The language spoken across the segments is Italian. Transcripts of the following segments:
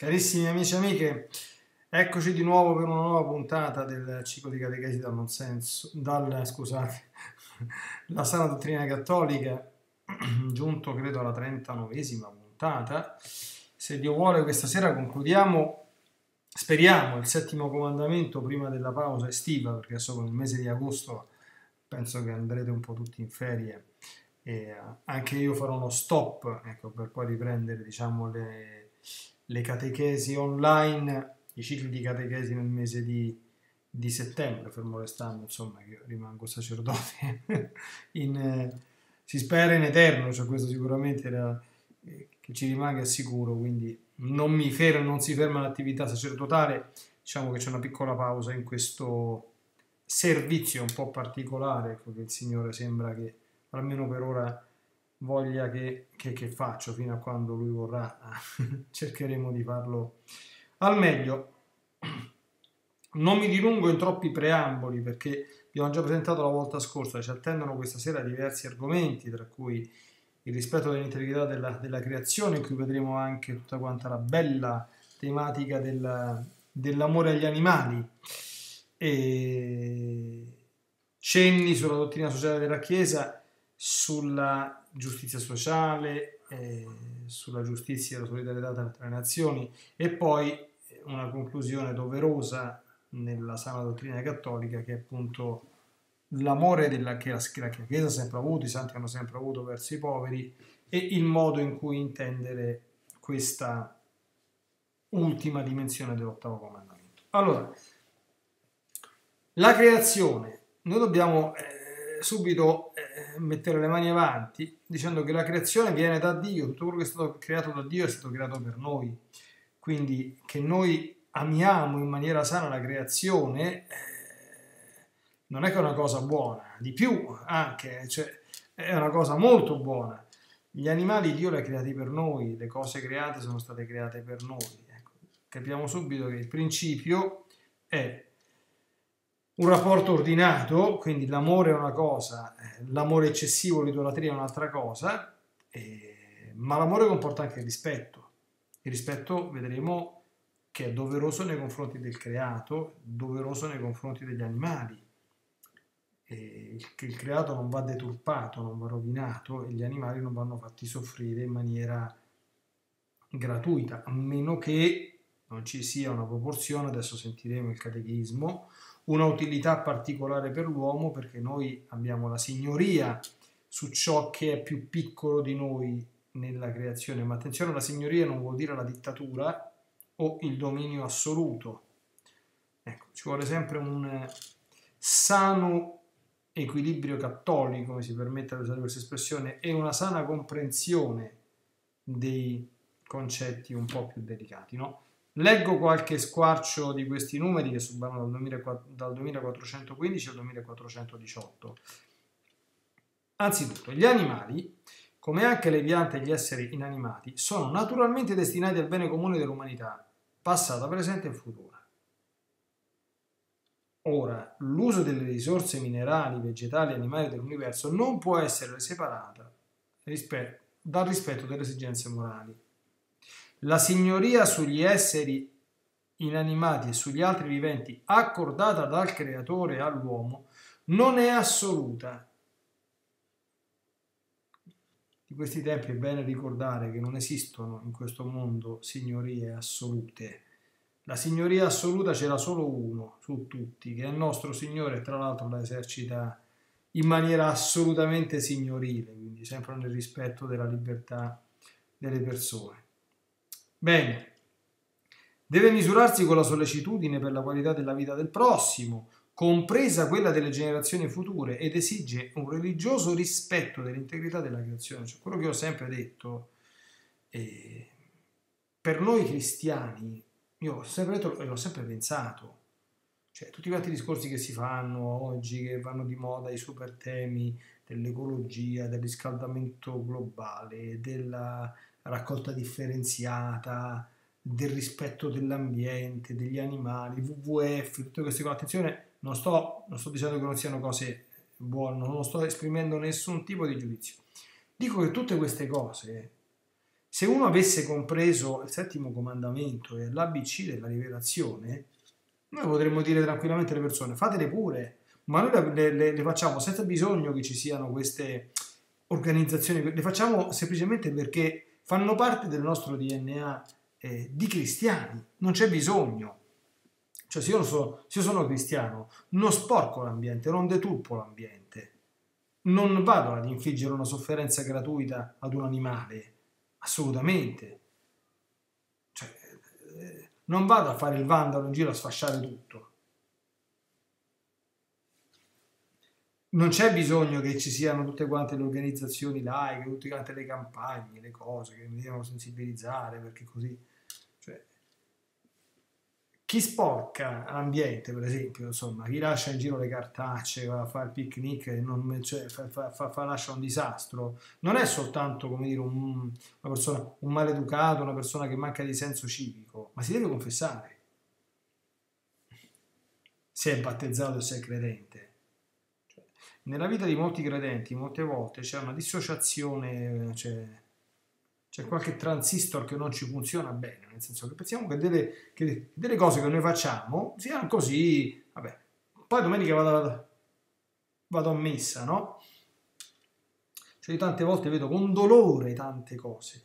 Carissimi amici e amiche, eccoci di nuovo per una nuova puntata del ciclo di catechesi dal non senso, scusate, la sana dottrina cattolica, giunto credo alla 39esima puntata. Se Dio vuole questa sera concludiamo, speriamo, il settimo comandamento prima della pausa estiva, perché adesso con il mese di agosto penso che andrete un po' tutti in ferie e anche io farò uno stop, ecco, per poi riprendere, diciamo, le catechesi online, i cicli di catechesi nel mese di settembre, fermo restando, insomma, che io rimango sacerdote si spera in eterno, cioè questo sicuramente era, che ci rimanga sicuro, quindi non si ferma l'attività sacerdotale, diciamo che c'è una piccola pausa in questo servizio un po' particolare, ecco, che il Signore sembra che almeno per ora voglia che faccio, fino a quando Lui vorrà. Cercheremo di farlo al meglio. Non mi dilungo in troppi preamboli perché vi ho già presentato la volta scorsa, ci attendono questa sera diversi argomenti, tra cui il rispetto dell'integrità della creazione, in cui vedremo anche tutta quanta la bella tematica dell'amore agli animali, e cenni sulla dottrina sociale della Chiesa, sulla giustizia sociale, sulla giustizia e la solidarietà tra le nazioni, e poi una conclusione doverosa nella sana dottrina cattolica, che è appunto l'amore che la Chiesa ha sempre avuto, i santi hanno sempre avuto verso i poveri, e il modo in cui intendere questa ultima dimensione dell'ottavo comandamento. Allora, la creazione, noi dobbiamo subito mettere le mani avanti dicendo che la creazione viene da Dio, tutto quello che è stato creato da Dio è stato creato per noi, quindi che noi amiamo in maniera sana la creazione non è che è una cosa buona, di più anche, cioè, è una cosa molto buona. Gli animali Dio li ha creati per noi, le cose create sono state create per noi. Ecco, capiamo subito che il principio è un rapporto ordinato, quindi l'amore è una cosa, l'amore eccessivo, l'idolatria è un'altra cosa, ma l'amore comporta anche il rispetto. Il rispetto vedremo che è doveroso nei confronti del creato, doveroso nei confronti degli animali. Il creato non va deturpato, non va rovinato, e gli animali non vanno fatti soffrire in maniera gratuita, a meno che non ci sia una proporzione, adesso sentiremo il catechismo, una utilità particolare per l'uomo, perché noi abbiamo la signoria su ciò che è più piccolo di noi nella creazione, ma attenzione, la signoria non vuol dire la dittatura o il dominio assoluto. Ecco, ci vuole sempre un sano equilibrio cattolico, come si permette di usare questa espressione, e una sana comprensione dei concetti un po' più delicati, no? Leggo qualche squarcio di questi numeri che subano dal 2415 al 2418. Anzitutto, gli animali, come anche le piante e gli esseri inanimati, sono naturalmente destinati al bene comune dell'umanità, passata, presente e futura. Ora, l'uso delle risorse minerali, vegetali e animali dell'universo non può essere separata dal rispetto delle esigenze morali. La signoria sugli esseri inanimati e sugli altri viventi accordata dal creatore all'uomo non è assoluta. Di questi tempi è bene ricordare che non esistono in questo mondo signorie assolute. La signoria assoluta ce l'ha solo uno su tutti, che è il nostro Signore, e tra l'altro la esercita in maniera assolutamente signorile, quindi sempre nel rispetto della libertà delle persone. Bene, deve misurarsi con la sollecitudine per la qualità della vita del prossimo, compresa quella delle generazioni future, ed esige un religioso rispetto dell'integrità della creazione. Cioè, quello che ho sempre detto, per noi cristiani, io ho sempre detto e l'ho sempre pensato, cioè tutti quanti i discorsi che si fanno oggi, che vanno di moda, i super temi dell'ecologia, del riscaldamento globale, della raccolta differenziata, del rispetto dell'ambiente, degli animali, WWF, tutte queste cose. Attenzione, non sto dicendo che non siano cose buone, non sto esprimendo nessun tipo di giudizio. Dico che tutte queste cose Se uno avesse compreso il settimo comandamento e l'ABC della rivelazione, noi potremmo dire tranquillamente alle persone, fatele pure, ma noi le facciamo senza bisogno che ci siano queste organizzazioni, le facciamo semplicemente perché fanno parte del nostro DNA di cristiani, non c'è bisogno. Cioè se io sono cristiano, non sporco l'ambiente, non deturpo l'ambiente, non vado ad infliggere una sofferenza gratuita ad un animale, assolutamente. Cioè, non vado a fare il vandalo in giro a sfasciare tutto. Non c'è bisogno che ci siano tutte quante le organizzazioni laiche, tutte quante le campagne, le cose che mi devono sensibilizzare, perché così... Cioè, chi sporca l'ambiente, per esempio, insomma, chi lascia in giro le cartacce, va a fare il picnic e non, cioè, lascia un disastro, non è soltanto, come dire, una persona, un maleducato, una persona che manca di senso civico, ma si deve confessare se è battezzato e se è credente. Cioè, nella vita di molti credenti, molte volte c'è una dissociazione, c'è qualche transistor che non ci funziona bene, nel senso che pensiamo che delle cose che noi facciamo siano così, vabbè, poi domenica vado a messa, no? Cioè io tante volte vedo con dolore tante cose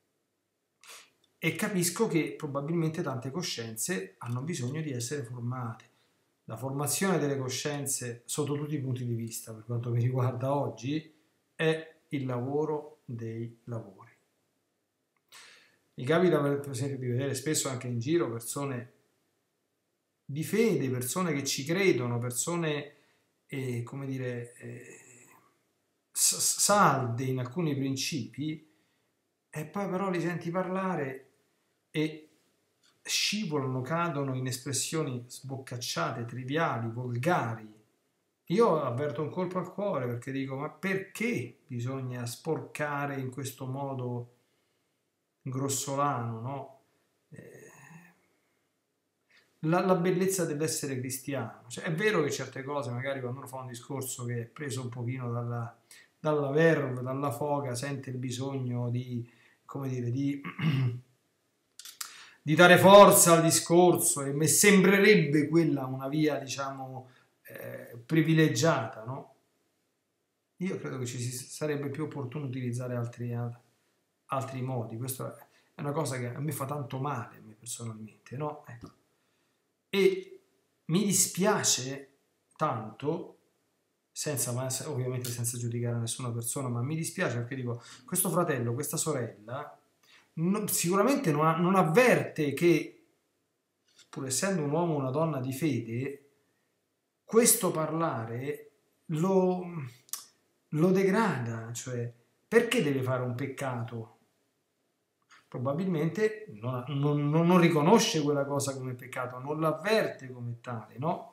e capisco che probabilmente tante coscienze hanno bisogno di essere formate. La formazione delle coscienze sotto tutti i punti di vista, per quanto mi riguarda oggi, è il lavoro dei lavori. Mi capita per esempio di vedere spesso anche in giro persone di fede, persone che ci credono, persone, come dire, salde in alcuni principi, e poi però li senti parlare e scivolano, cadono in espressioni sboccacciate, triviali, volgari. Io avverto un colpo al cuore perché dico, ma perché bisogna sporcare in questo modo grossolano, no? La bellezza dell'essere cristiano. Cioè, è vero che certe cose, magari quando uno fa un discorso che è preso un pochino dalla verve, dalla foga, sente il bisogno di, come dire, di dare forza al discorso e mi sembrerebbe quella una via, diciamo, privilegiata, no? Io credo che ci sarebbe più opportuno utilizzare altri modi. Questa è una cosa che a me fa tanto male, a me personalmente, no? Ecco. E mi dispiace tanto, ovviamente senza giudicare nessuna persona, ma mi dispiace perché dico, questo fratello, questa sorella, sicuramente non avverte che, pur essendo un uomo o una donna di fede, questo parlare lo degrada, cioè perché deve fare un peccato? Probabilmente non riconosce quella cosa come peccato, non l'avverte come tale, no?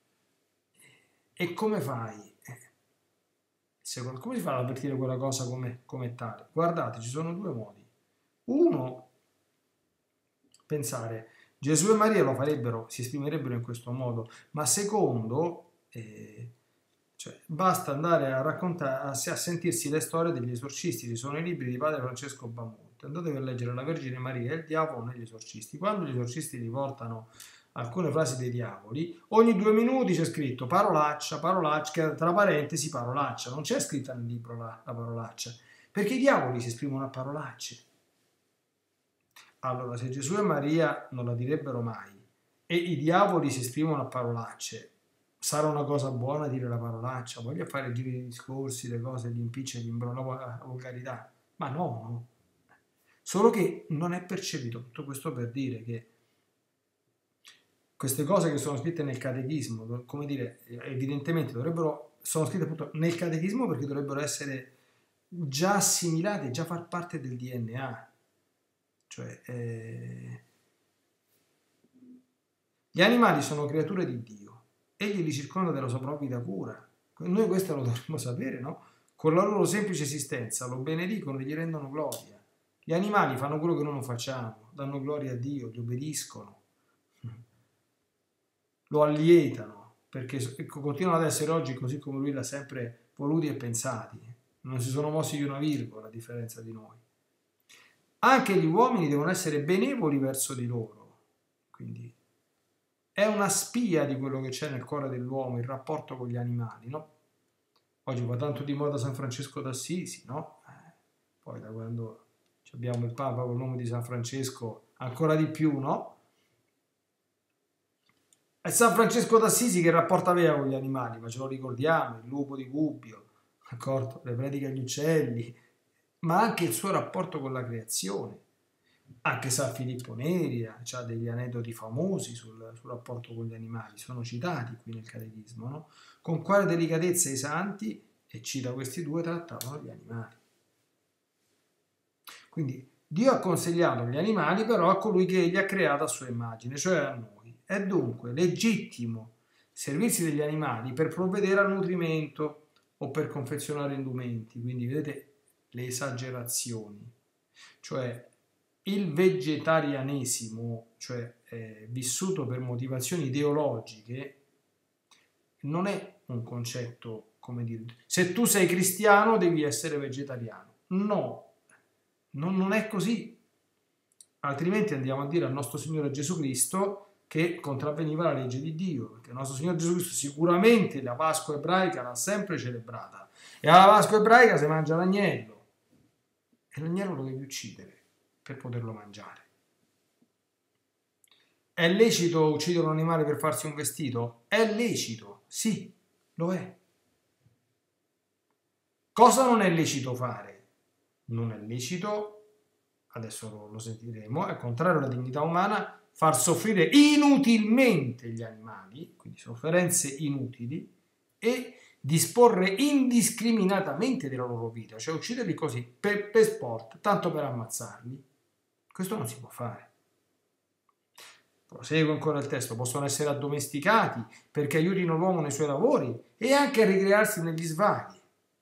E come fai? Come si fa ad avvertire quella cosa come tale? Guardate, ci sono due modi. Uno, pensare, Gesù e Maria lo farebbero, si esprimerebbero in questo modo, ma secondo, cioè, basta andare a raccontare, a sentirsi le storie degli esorcisti, ci sono i libri di padre Francesco Bamonte, andatevi a leggere La Vergine Maria e il diavolo negli esorcisti. Quando gli esorcisti riportano alcune frasi dei diavoli, ogni 2 minuti c'è scritto parolaccia, parolaccia, tra parentesi parolaccia, non c'è scritta nel libro la parolaccia, perché i diavoli si esprimono a parolacce. Allora, se Gesù e Maria non la direbbero mai e i diavoli si esprimono a parolacce, sarà una cosa buona dire la parolaccia? Voglio fare giri di discorsi, le cose, gli impicci, la volgarità? Ma no. Solo che non è percepito. Tutto questo per dire che queste cose che sono scritte nel catechismo, come dire, evidentemente sono scritte appunto nel catechismo perché dovrebbero essere già assimilate, già far parte del DNA. Cioè, gli animali sono creature di Dio, egli li circonda della sua provvida cura. Noi questo lo dovremmo sapere, no? Con la loro semplice esistenza lo benedicono e gli rendono gloria. Gli animali fanno quello che noi non facciamo, danno gloria a Dio, gli obbediscono, lo allietano, perché continuano ad essere oggi così come lui l'ha sempre voluti e pensati. Non si sono mossi di una virgola a differenza di noi. anche gli uomini devono essere benevoli verso di loro. Quindi è una spia di quello che c'è nel cuore dell'uomo, il rapporto con gli animali, no? Oggi va tanto di moda San Francesco d'Assisi, no? Poi da quando abbiamo il Papa con il nome di San Francesco, ancora di più, no? È San Francesco d'Assisi che rapporto aveva con gli animali, ma ce lo ricordiamo, il lupo di Gubbio, d'accordo? Le prediche agli uccelli, ma anche il suo rapporto con la creazione. Anche San Filippo Neri ha degli aneddoti famosi sul rapporto con gli animali, sono citati qui nel Catechismo, no? Con quale delicatezza i santi, e cita questi due, trattavano gli animali. Quindi Dio ha consigliato gli animali però a colui che egli ha creato a sua immagine, cioè a noi. È dunque legittimo servirsi degli animali per provvedere al nutrimento o per confezionare indumenti. Quindi vedete le esagerazioni. Cioè il vegetarianesimo, cioè vissuto per motivazioni ideologiche, non è un concetto, come dire, se tu sei cristiano devi essere vegetariano. No, non è così. Altrimenti andiamo a dire al nostro Signore Gesù Cristo che contravveniva la legge di Dio, perché il nostro Signore Gesù Cristo sicuramente la Pasqua ebraica l'ha sempre celebrata, e alla Pasqua ebraica si mangia l'agnello, e l'agnello lo devi uccidere per poterlo mangiare. È lecito uccidere un animale per farsi un vestito? È lecito, sì, lo è. Cosa non è lecito fare? Non è lecito, adesso lo sentiremo, al contrario alla dignità umana, far soffrire inutilmente gli animali, quindi sofferenze inutili, e disporre indiscriminatamente della loro vita, cioè ucciderli così, per sport, tanto per ammazzarli. Questo non si può fare. Proseguo ancora il testo, possono essere addomesticati perché aiutino l'uomo nei suoi lavori e anche a ricrearsi negli svaghi.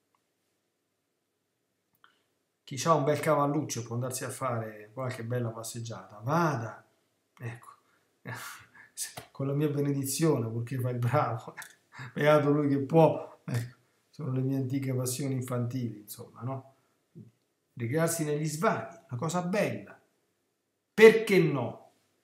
Chi ha un bel cavalluccio può andarsi a fare qualche bella passeggiata, vada, ecco, con la mia benedizione, purché fa il bravo, beato lui che può, ecco, sono le mie antiche passioni infantili, insomma, no? Ricrearsi negli svaghi, una cosa bella, perché no?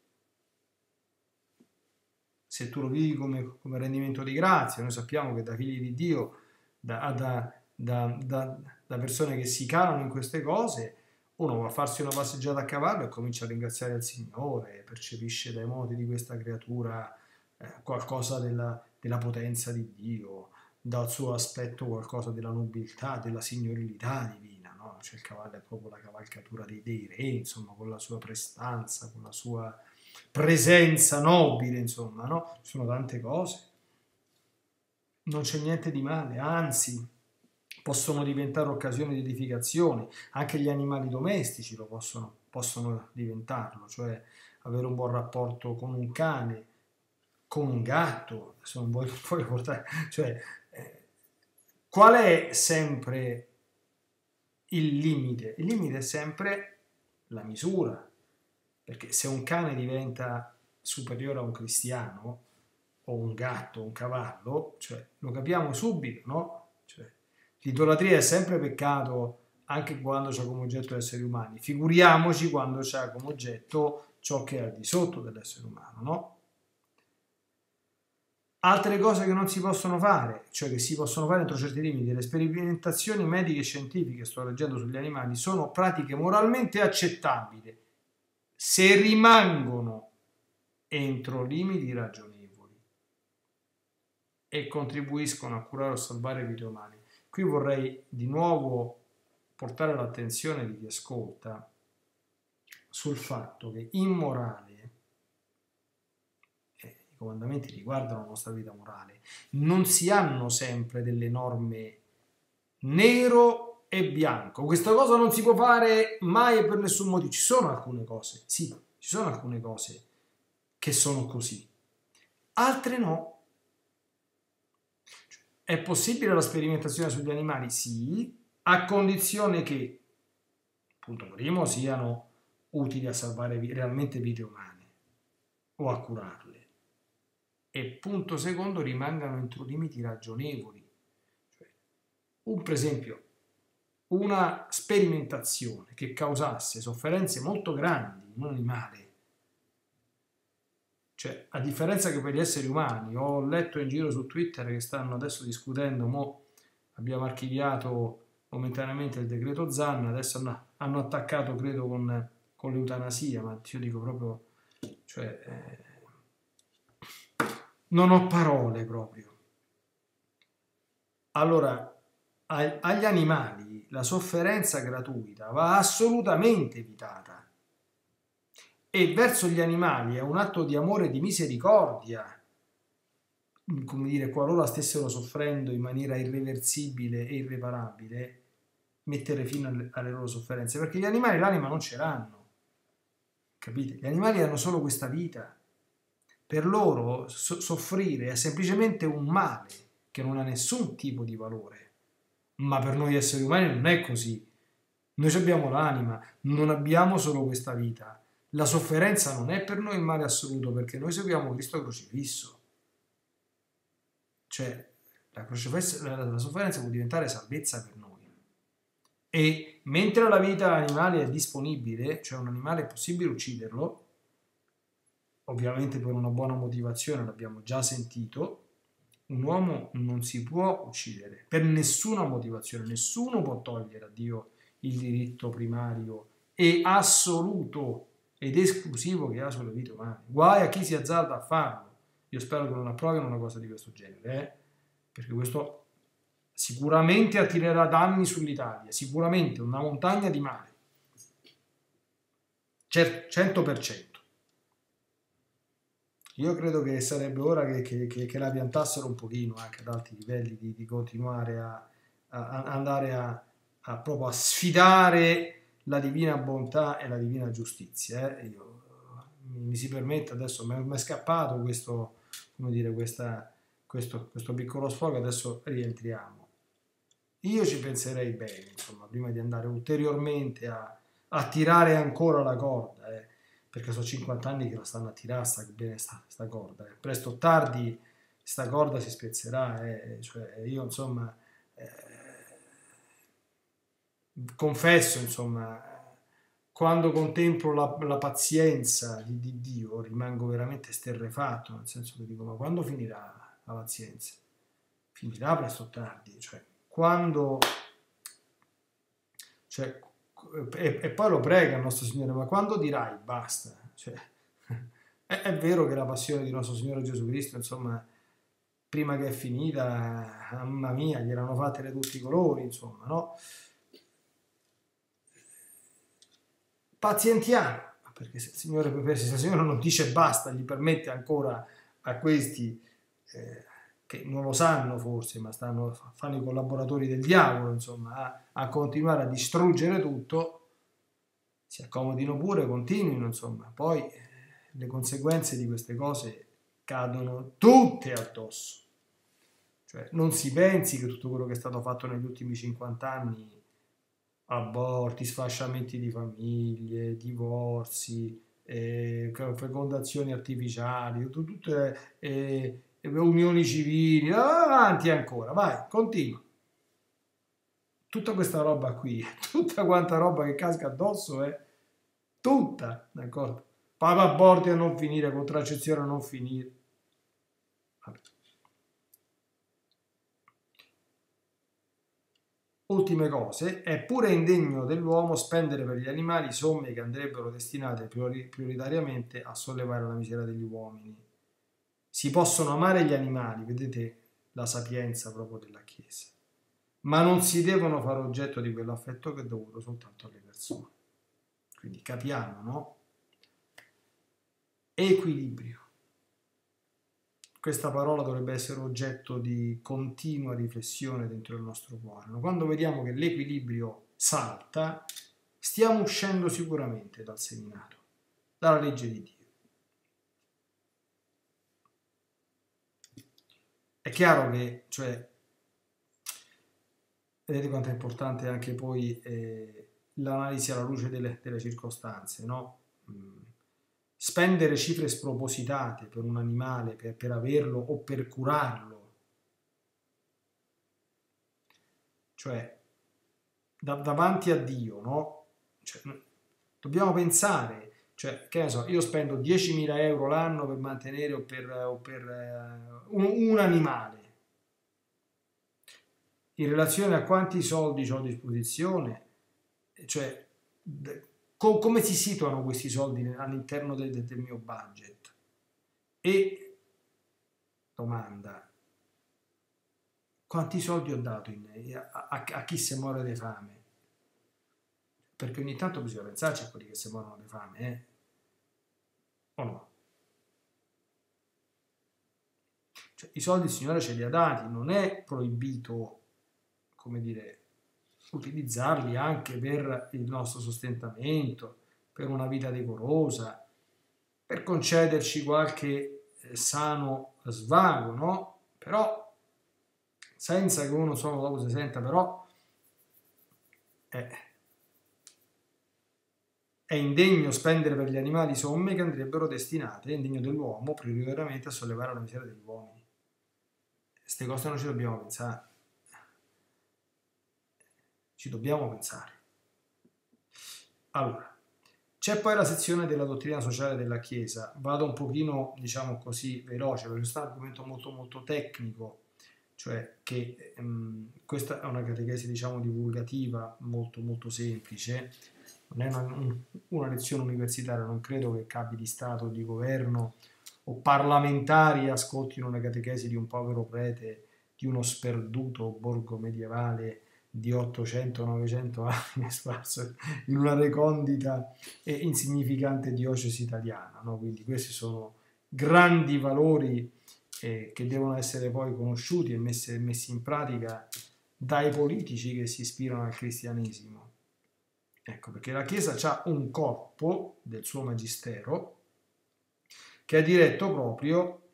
Se tu lo vivi come rendimento di grazia, noi sappiamo che da figli di Dio, da persone che si calano in queste cose, uno va a farsi una passeggiata a cavallo e comincia a ringraziare il Signore, percepisce dai modi di questa creatura qualcosa della potenza di Dio, dal suo aspetto qualcosa della nobiltà, della signorilità divina, no? Cioè il cavallo è proprio la cavalcatura dei re, insomma, con la sua prestanza, con la sua presenza nobile, insomma, no? Ci sono tante cose. Non c'è niente di male, anzi, possono diventare occasioni di edificazione. Anche gli animali domestici lo possono diventarlo, cioè avere un buon rapporto con un cane, con un gatto, adesso non voglio portare, cioè, qual è sempre il limite? Il limite è sempre la misura, perché se un cane diventa superiore a un cristiano, o un gatto, o un cavallo, cioè, lo capiamo subito, no? Cioè, l'idolatria è sempre peccato anche quando c'ha come oggetto gli esseri umani, figuriamoci quando c'ha come oggetto ciò che è al di sotto dell'essere umano, no? Altre cose che non si possono fare, cioè che si possono fare entro certi limiti, le sperimentazioni mediche e scientifiche, sto leggendo sugli animali, sono pratiche moralmente accettabili se rimangono entro limiti ragionevoli e contribuiscono a curare o salvare vite umane. Qui vorrei di nuovo portare l'attenzione di chi ascolta sul fatto che in morale, i comandamenti riguardano la nostra vita morale, non si hanno sempre delle norme nero e bianco. Questa cosa non si può fare mai e per nessun motivo. Ci sono alcune cose, sì, ci sono alcune cose che sono così, altre no. È possibile la sperimentazione sugli animali? Sì, a condizione che, punto primo, siano utili a salvare realmente vite umane o a curarle, e punto secondo, rimangano entro limiti ragionevoli. Cioè, per esempio, una sperimentazione che causasse sofferenze molto grandi in un animale, cioè a differenza che per gli esseri umani, ho letto in giro su Twitter che stanno adesso discutendo, abbiamo archiviato momentaneamente il decreto Zan, adesso hanno attaccato credo con l'eutanasia, ma io dico proprio, cioè, non ho parole proprio. Allora, agli animali la sofferenza gratuita va assolutamente evitata, e verso gli animali è un atto di amore e di misericordia, come dire, qualora stessero soffrendo in maniera irreversibile e irreparabile, mettere fine alle loro sofferenze, perché gli animali l'anima non ce l'hanno, capite? Gli animali hanno solo questa vita, per loro soffrire è semplicemente un male che non ha nessun tipo di valore, ma per noi esseri umani non è così. Noi abbiamo l'anima, non abbiamo solo questa vita. La sofferenza non è per noi il male assoluto, perché noi seguiamo Cristo crocifisso. Cioè, la sofferenza può diventare salvezza per noi. E mentre la vita animale è disponibile, cioè un animale è possibile ucciderlo, ovviamente per una buona motivazione, l'abbiamo già sentito, un uomo non si può uccidere per nessuna motivazione, nessuno può togliere a Dio il diritto primario e assoluto ed esclusivo che ha sulle vite umane. Guai a chi si azzarda a farlo. Io spero che non approvino una cosa di questo genere, perché questo sicuramente attirerà danni sull'Italia, sicuramente una montagna di male, 100%. Io credo che sarebbe ora che la piantassero un pochino anche ad alti livelli, di continuare a andare proprio a sfidare la divina bontà e la divina giustizia. Mi si permette, adesso mi è scappato questo, come dire, questo piccolo sfogo, adesso rientriamo. Io ci penserei bene, insomma, prima di andare ulteriormente a tirare ancora la corda, perché sono 50 anni che la stanno a tirare sta corda. Presto o tardi sta corda si spezzerà. Cioè, io, insomma, confesso, insomma, quando contemplo la pazienza di Dio rimango veramente esterrefatto, nel senso che dico, ma quando finirà la pazienza? Finirà presto o tardi, cioè, quando... Cioè, e poi lo prega il nostro Signore, ma quando dirai basta? Cioè, è vero che la passione di nostro Signore Gesù Cristo, insomma, prima che è finita, mamma mia, gli erano fatte di tutti i colori, insomma, no? Pazientiamo, perché se il Signore non dice basta, gli permette ancora a questi che non lo sanno forse, ma fanno i collaboratori del diavolo, insomma, a continuare a distruggere tutto, si accomodino pure, continuino, insomma, poi le conseguenze di queste cose cadono tutte addosso. Cioè, non si pensi che tutto quello che è stato fatto negli ultimi 50 anni, aborti, sfasciamenti di famiglie, divorzi, fecondazioni artificiali, tutte unioni civili, avanti ancora, vai, continua. Tutta questa roba qui, tutta quanta roba che casca addosso è tutta, d'accordo? Aborti a non finire, contraccezione a non finire. Vabbè. Ultime cose, è pure indegno dell'uomo spendere per gli animali somme che andrebbero destinate prioritariamente a sollevare la miseria degli uomini. Si possono amare gli animali, vedete la sapienza proprio della Chiesa, ma non si devono fare oggetto di quell'affetto che è dovuto soltanto alle persone. Quindi capiamo, no? Equilibrio. Questa parola dovrebbe essere oggetto di continua riflessione dentro il nostro cuore. Quando vediamo che l'equilibrio salta, stiamo uscendo sicuramente dal seminato, dalla legge di Dio. È chiaro che, cioè, vedete quanto è importante anche poi l'analisi alla luce delle circostanze, no? Spendere cifre spropositate per un animale, per averlo o per curarlo, cioè davanti a Dio, no? Cioè, dobbiamo pensare, cioè, che ne so, io spendo 10.000 euro l'anno per mantenere o per un animale. In relazione a quanti soldi ho a disposizione, cioè come si situano questi soldi all'interno del mio budget? E domanda, quanti soldi ho dato a chi si muore di fame? Perché ogni tanto bisogna pensarci a quelli che si muoiono di fame, o no? Cioè, i soldi il Signore ce li ha dati, non è proibito, come dire, utilizzarli anche per il nostro sostentamento, per una vita decorosa, per concederci qualche sano svago, no? Però senza che uno solo dopo si senta però è indegno spendere per gli animali somme che andrebbero destinate, è indegno dell'uomo prioritariamente a sollevare la miseria degli uomini. Queste cose non ci dobbiamo pensare. Ci dobbiamo pensare. Allora, c'è poi la sezione della dottrina sociale della Chiesa. Vado un pochino, diciamo così, veloce, perché questo è un argomento molto molto tecnico, cioè che questa è una catechesi, diciamo, divulgativa molto molto semplice, non è una lezione universitaria, non credo che capi di Stato, di governo o parlamentari ascoltino una catechesi di un povero prete di uno sperduto borgo medievale di 800-900 anni sparso in una recondita e insignificante diocesi italiana, no? Quindi questi sono grandi valori che devono essere poi conosciuti e messi in pratica dai politici che si ispirano al cristianesimo. Ecco, perché la Chiesa ha un corpo del suo magistero che è diretto proprio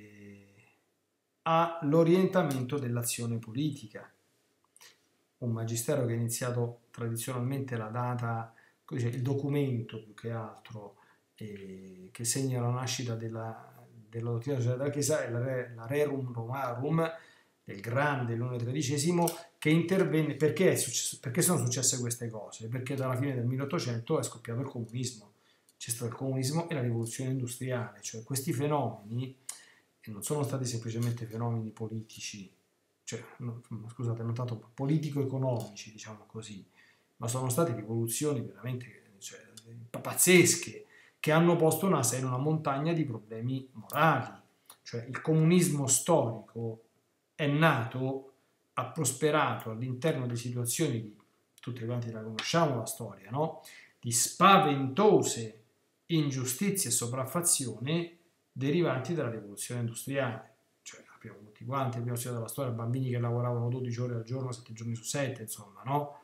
all'orientamento dell'azione politica. Un magistero che è iniziato tradizionalmente la data, il documento più che altro, che segna la nascita della dottrina sociale della Chiesa è la Rerum Romarum del grande Leone XIII, che intervenne. Perché sono successe queste cose? Perché dalla fine del 1800 è scoppiato il comunismo, c'è stato il comunismo e la rivoluzione industriale, cioè questi fenomeni non sono stati semplicemente fenomeni politici, cioè, scusate, non tanto politico-economici, diciamo così, ma sono state rivoluzioni veramente, cioè, pazzesche, che hanno posto NASA in una montagna di problemi morali. Cioè il comunismo storico è nato, ha prosperato all'interno di situazioni di, tutti quanti la conosciamo la storia, no? Di spaventose ingiustizie e sopraffazione derivanti dalla rivoluzione industriale. Cioè abbiamo tutti quanti, abbiamo studiato la storia, bambini che lavoravano 12 ore al giorno, 7 giorni su 7, insomma, no?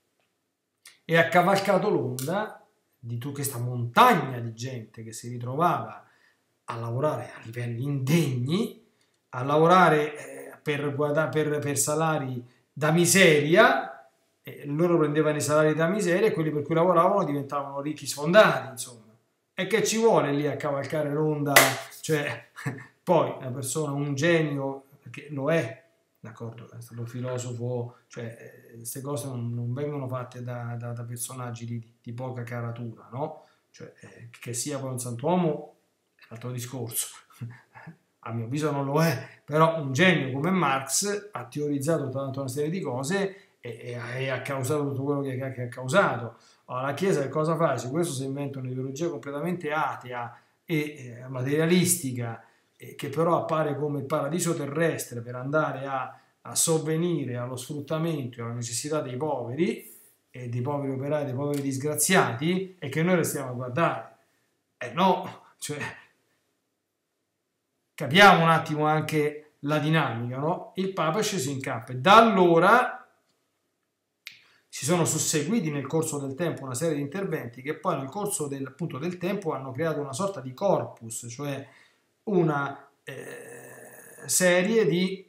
E ha cavalcato l'onda di tutta questa montagna di gente che si ritrovava a lavorare a livelli indegni, a lavorare per salari da miseria, e loro prendevano i salari da miseria e quelli per cui lavoravano diventavano ricchi sfondati, insomma. E che ci vuole lì a cavalcare l'onda? Cioè, poi una persona, un genio, perché lo è, d'accordo, è stato un filosofo, cioè queste cose non vengono fatte da personaggi di poca caratura, no? Cioè, che sia poi un santuomo è un altro discorso, a mio avviso non lo è, però un genio come Marx ha teorizzato tutta una serie di cose e ha causato tutto quello che ha causato. Allora, la Chiesa che cosa fa? Se questo si inventa un'ideologia completamente atea e materialistica, che però appare come il paradiso terrestre per andare a sovvenire allo sfruttamento e alla necessità dei poveri e dei poveri operai, dei poveri disgraziati, e che noi restiamo a guardare. No, cioè, capiamo un attimo anche la dinamica, no? Il Papa è sceso in campo e da allora si sono susseguiti nel corso del tempo una serie di interventi che poi nel corso del tempo hanno creato una sorta di corpus, cioè una serie di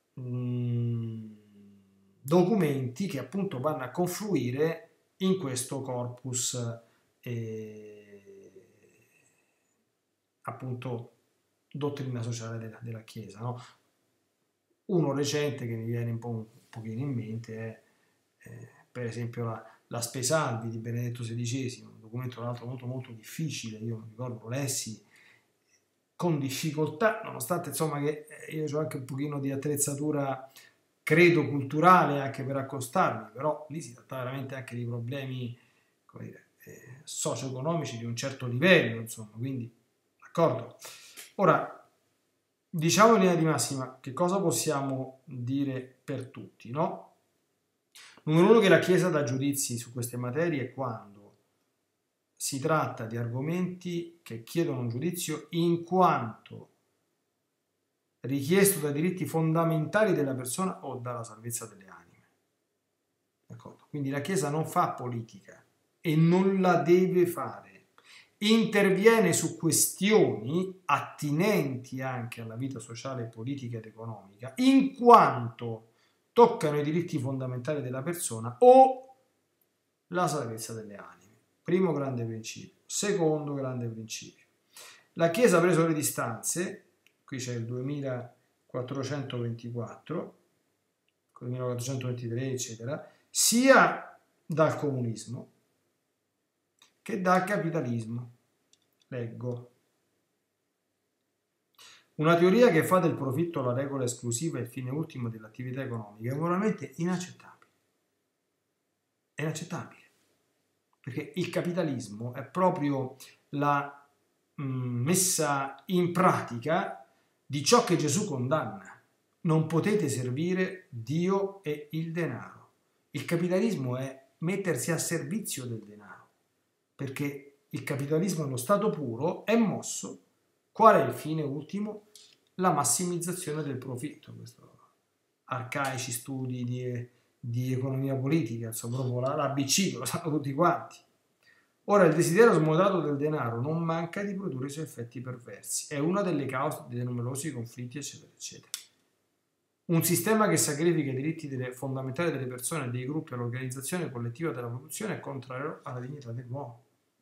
documenti che appunto vanno a confluire in questo corpus appunto dottrina sociale della Chiesa, no? Uno recente che mi viene un pochino in mente è per esempio la Spe Salvi di Benedetto XVI, un documento tra l'altro molto molto difficile, io mi ricordo lo lessi con difficoltà, nonostante insomma che io ho anche un pochino di attrezzatura, credo, culturale anche per accostarmi, però lì si tratta veramente anche di problemi, come dire, socio-economici di un certo livello, insomma, quindi d'accordo. Ora, diciamo in linea di massima che cosa possiamo dire per tutti, no? Numero uno, che la Chiesa dà giudizi su queste materie quando si tratta di argomenti che chiedono un giudizio in quanto richiesto dai diritti fondamentali della persona o dalla salvezza delle anime. D'accordo? Quindi la Chiesa non fa politica e non la deve fare. Interviene su questioni attinenti anche alla vita sociale, politica ed economica, in quanto toccano i diritti fondamentali della persona o la salvezza delle anime. Primo grande principio. Secondo grande principio. La Chiesa ha preso le distanze, qui c'è il 2424, 2423, eccetera, sia dal comunismo che dal capitalismo. Leggo. Una teoria che fa del profitto la regola esclusiva e il fine ultimo dell'attività economica è moralmente inaccettabile. È inaccettabile. Perché il capitalismo è proprio la messa in pratica di ciò che Gesù condanna. Non potete servire Dio e il denaro. Il capitalismo è mettersi a servizio del denaro, perché il capitalismo allo stato puro è mosso. Qual è il fine ultimo? La massimizzazione del profitto. Questo arcaici studi di economia politica, insomma, proprio l'ABC, lo sanno tutti quanti. Ora, il desiderio smodato del denaro non manca di produrre i suoi effetti perversi, è una delle cause dei numerosi conflitti, eccetera, eccetera. Un sistema che sacrifica i diritti fondamentali delle persone e dei gruppi all'organizzazione collettiva della produzione è contrario alla dignità dell'uomo.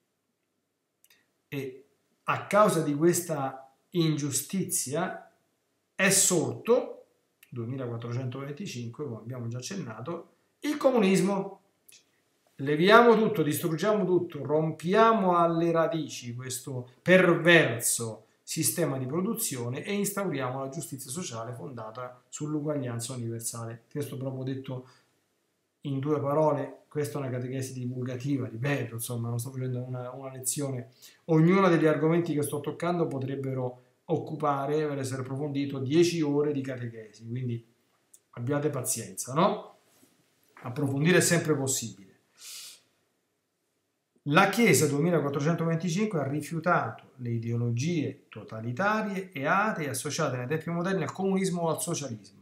E a causa di questa ingiustizia è sorto, 2425, come abbiamo già accennato, il comunismo. Leviamo tutto, distruggiamo tutto, rompiamo alle radici questo perverso sistema di produzione e instauriamo la giustizia sociale fondata sull'uguaglianza universale. Questo proprio detto in due parole, questa è una catechesi divulgativa, ripeto, insomma, non sto facendo una lezione. Ognuno degli argomenti che sto toccando potrebbero occupare, per essere approfondito, 10 ore di catechesi, quindi abbiate pazienza, no? Approfondire è sempre possibile. La Chiesa 2425 ha rifiutato le ideologie totalitarie e atee associate nei tempi moderni al comunismo o al socialismo.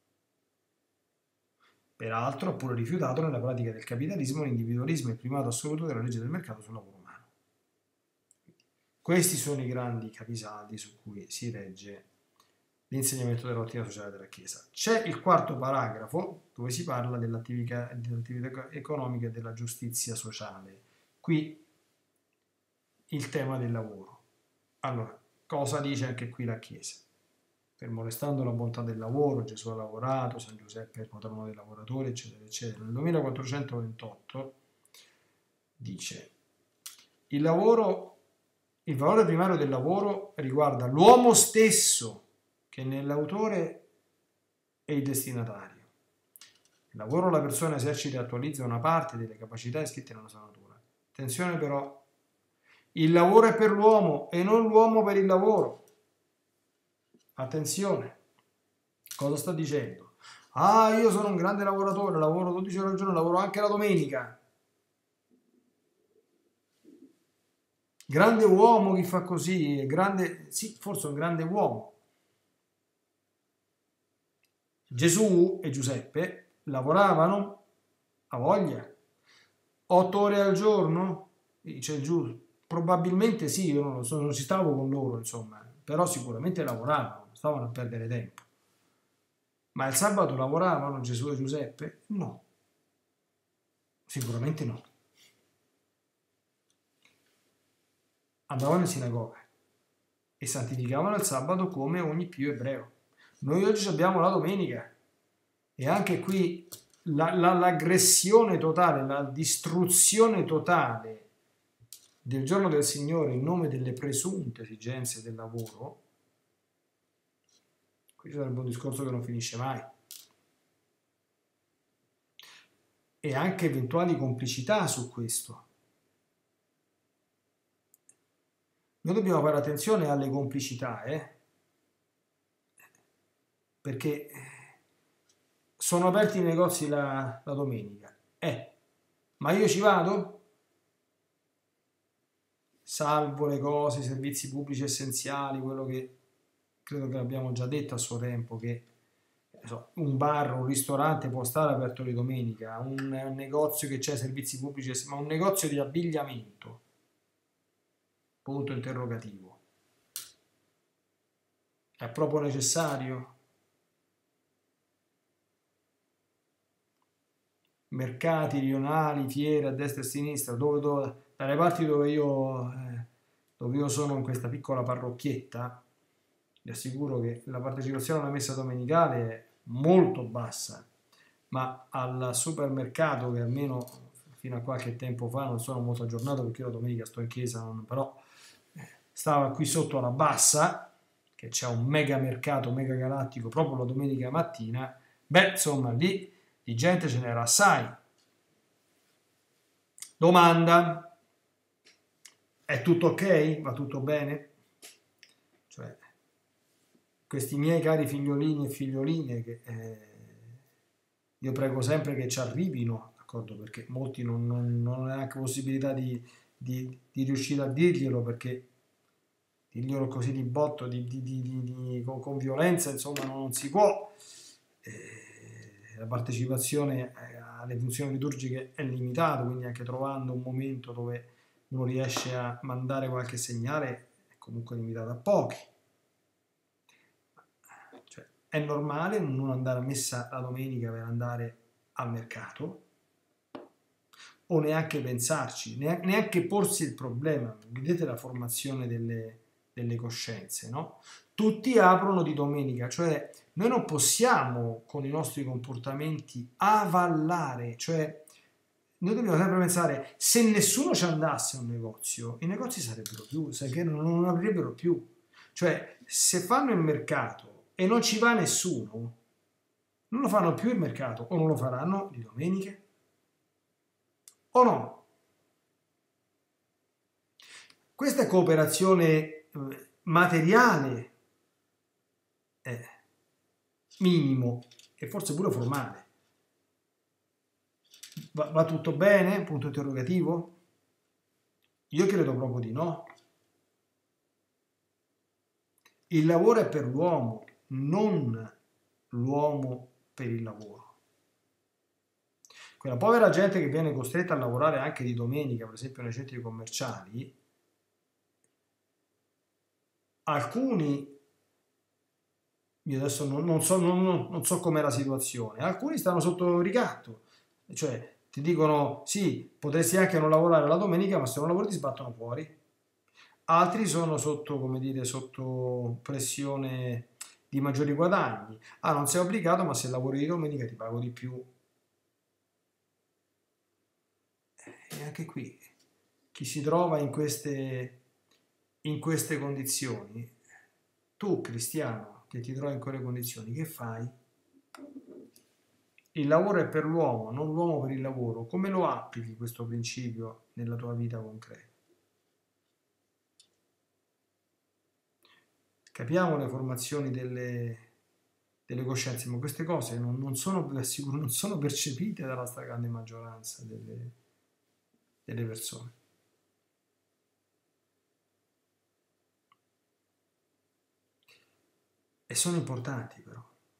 Peraltro ha pure rifiutato nella pratica del capitalismo l'individualismo e il primato assoluto della legge del mercato sul lavoro umano. Questi sono i grandi capisaldi su cui si regge l'insegnamento della dottrina sociale della Chiesa. C'è il quarto paragrafo dove si parla dell'attività economica e della giustizia sociale. Qui il tema del lavoro. Allora, cosa dice anche qui la Chiesa? Fermo restando la bontà del lavoro, Gesù ha lavorato, San Giuseppe è il patrono dei lavoratori, eccetera, eccetera. Nel 2428 dice: il valore primario del lavoro riguarda l'uomo stesso, che nell'autore è il destinatario. Il lavoro la persona esercita e attualizza una parte delle capacità iscritte nella sua natura. Attenzione però, il lavoro è per l'uomo e non l'uomo per il lavoro. Attenzione, cosa sta dicendo? Ah, io sono un grande lavoratore, lavoro 12 ore al giorno, lavoro anche la domenica. Grande uomo chi fa così, grande, sì, forse un grande uomo. Gesù e Giuseppe lavoravano a voglia, 8 ore al giorno, dice giù, probabilmente sì, io non ci stavo con loro, insomma, però sicuramente lavoravano, stavano a perdere tempo. Ma il sabato lavoravano Gesù e Giuseppe? No, sicuramente no. Andavano in sinagoga e santificavano il sabato come ogni più ebreo. Noi oggi abbiamo la domenica e anche qui l'aggressione totale, la distruzione totale del giorno del Signore in nome delle presunte esigenze del lavoro, qui sarebbe un discorso che non finisce mai. E anche eventuali complicità su questo. Noi dobbiamo fare attenzione alle complicità, perché sono aperti i negozi la domenica. Ma io ci vado? Salvo le cose, i servizi pubblici essenziali, quello che credo che l'abbiamo già detto a suo tempo, che un bar, un ristorante può stare aperto di domenica, un negozio che c'è servizi pubblici, ma un negozio di abbigliamento, punto interrogativo, è proprio necessario? Mercati rionali, fiere a destra e a sinistra, dalle parti dove io sono in questa piccola parrocchietta, vi assicuro che la partecipazione alla messa domenicale è molto bassa, ma al supermercato, che almeno fino a qualche tempo fa, non sono molto aggiornato perché io la domenica sto in chiesa, però stava qui sotto alla Bassa, che c'è un mega mercato, mega galattico proprio la domenica mattina, insomma lì di gente ce n'era assai. Domanda: è tutto ok? Va tutto bene? Cioè, questi miei cari figliolini e figlioline che io prego sempre che ci arrivino, d'accordo? Perché molti non hanno neanche possibilità di riuscire a dirglielo, perché dirglielo così di botto, con violenza, insomma, non si può. La partecipazione alle funzioni liturgiche è limitata, quindi anche trovando un momento dove uno riesce a mandare qualche segnale è comunque limitata a pochi. Cioè, è normale non andare a messa la domenica per andare al mercato, o neanche pensarci, neanche porsi il problema. Vedete la formazione delle coscienze, no? Tutti aprono di domenica, cioè noi non possiamo con i nostri comportamenti avallare, cioè noi dobbiamo sempre pensare: se nessuno ci andasse a un negozio, i negozi sarebbero chiusi, che non aprirebbero più. Cioè, se fanno il mercato e non ci va nessuno, non lo fanno più il mercato, o non lo faranno di domeniche, o no? Questa è cooperazione materiale, minimo, e forse pure formale. Va tutto bene? Punto interrogativo? Io credo proprio di no. Il lavoro è per l'uomo, non l'uomo per il lavoro. Quella povera gente che viene costretta a lavorare anche di domenica, per esempio nei centri commerciali, alcuni, io adesso non so com'è la situazione, alcuni stanno sotto ricatto, cioè ti dicono: sì, potresti anche non lavorare la domenica, ma se non lavori ti sbattono fuori. Altri sono sotto, come dire, sotto pressione di maggiori guadagni. Non sei obbligato, ma se lavori di domenica ti pago di più. E anche qui, chi si trova in queste condizioni, tu cristiano che ti trovi in quelle condizioni, che fai? Il lavoro è per l'uomo, non l'uomo per il lavoro. Come lo applichi questo principio nella tua vita concreta? Capiamo le formazioni delle coscienze, ma queste cose non sono percepite dalla stragrande maggioranza delle persone. E sono importanti, però.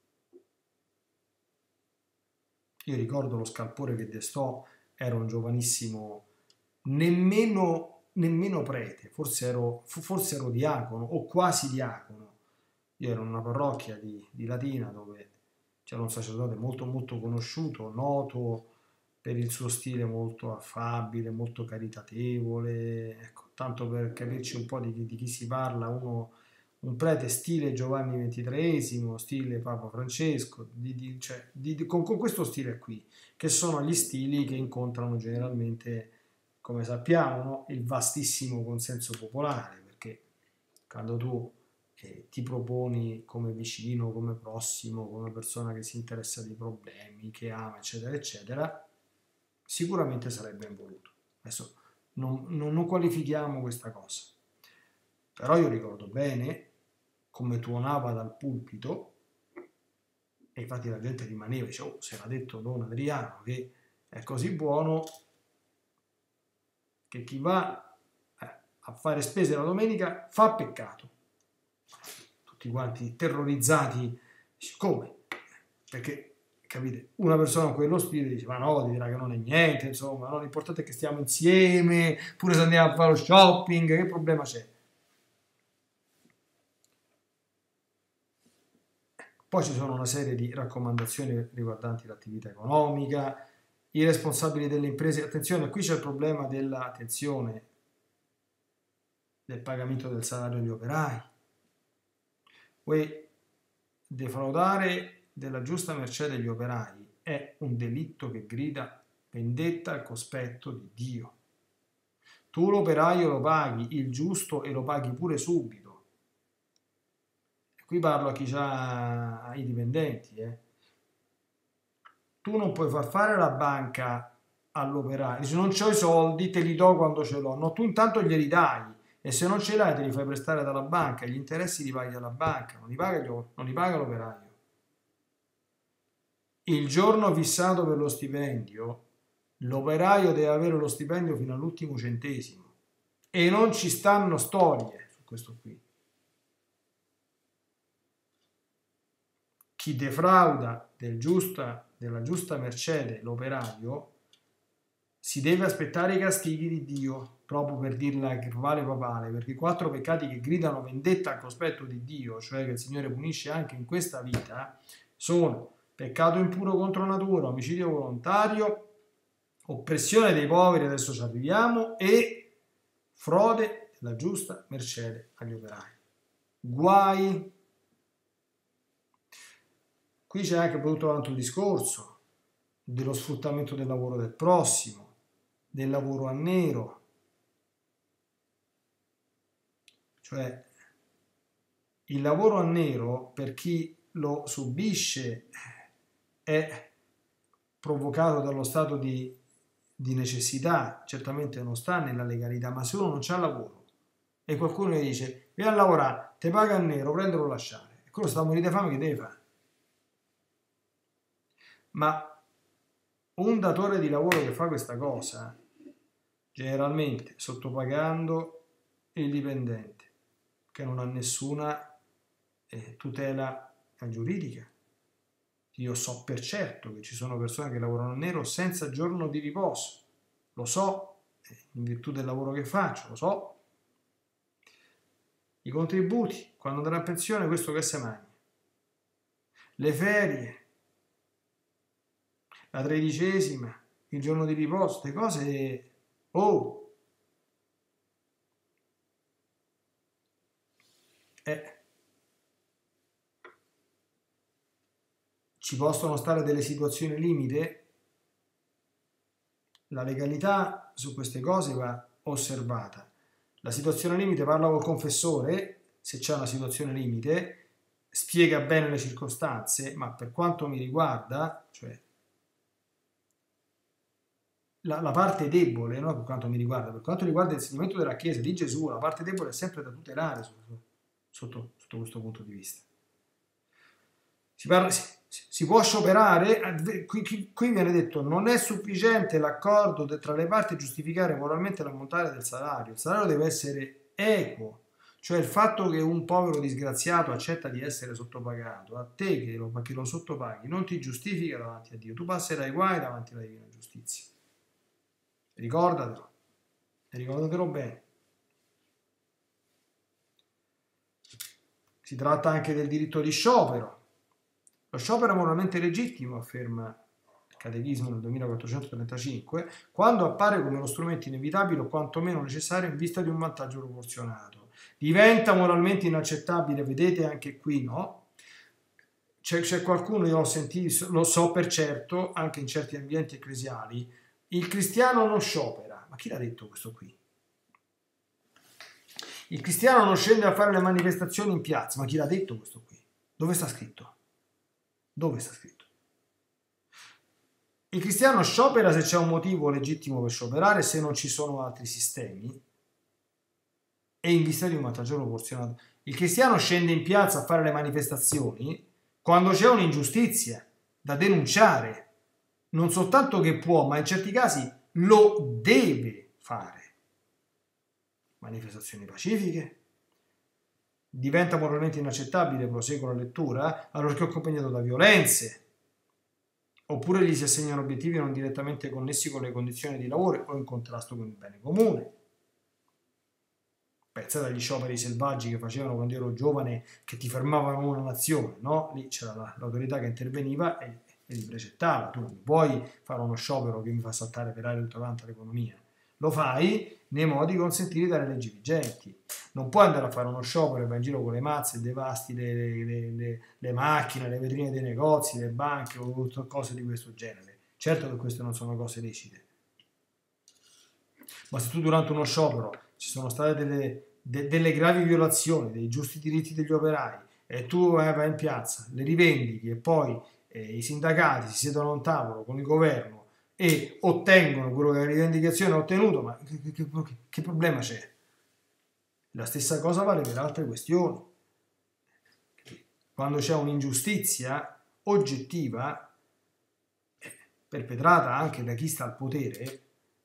Io ricordo lo scalpore che destò, ero un giovanissimo, nemmeno prete, forse ero diacono o quasi diacono. Io ero in una parrocchia di Latina dove c'era un sacerdote molto molto conosciuto, noto per il suo stile molto affabile, molto caritatevole. Ecco, tanto per capirci un po' di chi si parla, uno un prete stile Giovanni XXIII, stile Papa Francesco, con questo stile qui, che sono gli stili che incontrano generalmente, come sappiamo, no? Il vastissimo consenso popolare, perché quando tu ti proponi come vicino, come prossimo, come persona che si interessa dei problemi, che ama, eccetera, eccetera, sicuramente sarebbe ben voluto. Adesso non qualifichiamo questa cosa, però io ricordo bene come tuonava dal pulpito, e infatti la gente rimaneva, dice, oh, se l'ha detto Don Adriano che è così buono che chi va a fare spese la domenica fa peccato. Tutti quanti terrorizzati, dice, come? Perché, capite, una persona con quello stile dice, ma no, dirà che non è niente, insomma, no? L'importante è che stiamo insieme, pure se andiamo a fare lo shopping, che problema c'è? Poi ci sono una serie di raccomandazioni riguardanti l'attività economica, i responsabili delle imprese. Attenzione, qui c'è il problema dell'attenzione del pagamento del salario agli operai. Defraudare della giusta mercé degli operai è un delitto che grida vendetta al cospetto di Dio. Tu l'operaio lo paghi il giusto e lo paghi pure subito. Qui parlo a chi ha i dipendenti. Tu non puoi far fare la banca all'operaio. Se non c'ho i soldi te li do quando ce l'ho. No, tu intanto glieli dai e se non ce l'hai te li fai prestare dalla banca. Gli interessi li paghi alla banca, non li paga l'operaio. Il giorno fissato per lo stipendio, l'operaio deve avere lo stipendio fino all'ultimo centesimo e non ci stanno storie su questo qui. Chi defrauda della giusta mercé dell'operaio si deve aspettare i castighi di Dio, proprio per dirla che vale papale, perché i 4 peccati che gridano vendetta al cospetto di Dio, cioè che il Signore punisce anche in questa vita, sono peccato impuro contro natura, omicidio volontario, oppressione dei poveri, adesso ci arriviamo, e frode della giusta mercé agli operai. Guai. Qui c'è anche tutto un altro discorso dello sfruttamento del lavoro del prossimo, del lavoro a nero, cioè il lavoro a nero per chi lo subisce è provocato dallo stato di necessità, certamente non sta nella legalità, ma se uno non c'ha lavoro e qualcuno gli dice vieni a lavorare, te paga a nero, prendelo o lasciare, e quello sta a morire di fame, che deve fare? Ma un datore di lavoro che fa questa cosa, generalmente sottopagando il dipendente, che non ha nessuna tutela giuridica. Io so per certo che ci sono persone che lavorano a nero senza giorno di riposo, lo so, in virtù del lavoro che faccio, lo so. I contributi, quando andrà a pensione, questo che si mangia. Le ferie, la 13ª, il giorno di riposo, queste cose, ci possono stare delle situazioni limite. La legalità su queste cose va osservata. La situazione limite, parla col confessore, se c'è una situazione limite, spiega bene le circostanze, ma per quanto mi riguarda, cioè la parte debole, no? Per quanto mi riguarda, per quanto riguarda l'insegnamento della Chiesa di Gesù, la parte debole è sempre da tutelare sotto questo punto di vista. Si può scioperare, qui viene detto non è sufficiente l'accordo tra le parti a giustificare moralmente l'ammontare del salario. Il salario deve essere equo, cioè il fatto che un povero disgraziato accetta di essere sottopagato, a te che lo sottopaghi non ti giustifica davanti a Dio, tu passerai guai davanti alla divina giustizia. Ricordatelo, e ricordatelo bene. Si tratta anche del diritto di sciopero. Lo sciopero è moralmente legittimo, afferma il Catechismo nel 2435, quando appare come uno strumento inevitabile o quantomeno necessario in vista di un vantaggio proporzionato. Diventa moralmente inaccettabile, vedete anche qui, no? C'è qualcuno, io l'ho sentito, lo so per certo, anche in certi ambienti ecclesiali, il cristiano non sciopera. Ma chi l'ha detto questo qui? Il cristiano non scende a fare le manifestazioni in piazza. Ma chi l'ha detto questo qui? Dove sta scritto? Dove sta scritto? Il cristiano sciopera se c'è un motivo legittimo per scioperare, se non ci sono altri sistemi e in vista di un vantaggio proporzionato. Il cristiano scende in piazza a fare le manifestazioni quando c'è un'ingiustizia da denunciare, non soltanto che può, ma in certi casi lo deve fare. Manifestazioni pacifiche. Diventa moralmente inaccettabile, proseguo la lettura, allorché è accompagnato da violenze, oppure gli si assegnano obiettivi non direttamente connessi con le condizioni di lavoro o in contrasto con il bene comune. Pensate agli scioperi selvaggi che facevano quando ero giovane, che ti fermavano una nazione, no? Lì c'era l'autorità che interveniva e li precettava. Tu non puoi fare uno sciopero che mi fa saltare per aria tutta quanta l'economia. Lo fai nei modi consentiti dalle leggi vigenti. Non puoi andare a fare uno sciopero e vai in giro con le mazze e devasti le macchine, le vetrine dei negozi, le banche o cose di questo genere. Certo che queste non sono cose lecite. Ma se tu durante uno sciopero ci sono state delle gravi violazioni dei giusti diritti degli operai e tu vai in piazza, le rivendichi e poi i sindacati si siedono a un tavolo con il governo e ottengono quello che la rivendicazione ha ottenuto, ma che problema c'è? La stessa cosa vale per altre questioni. Quando c'è un'ingiustizia oggettiva perpetrata anche da chi sta al potere,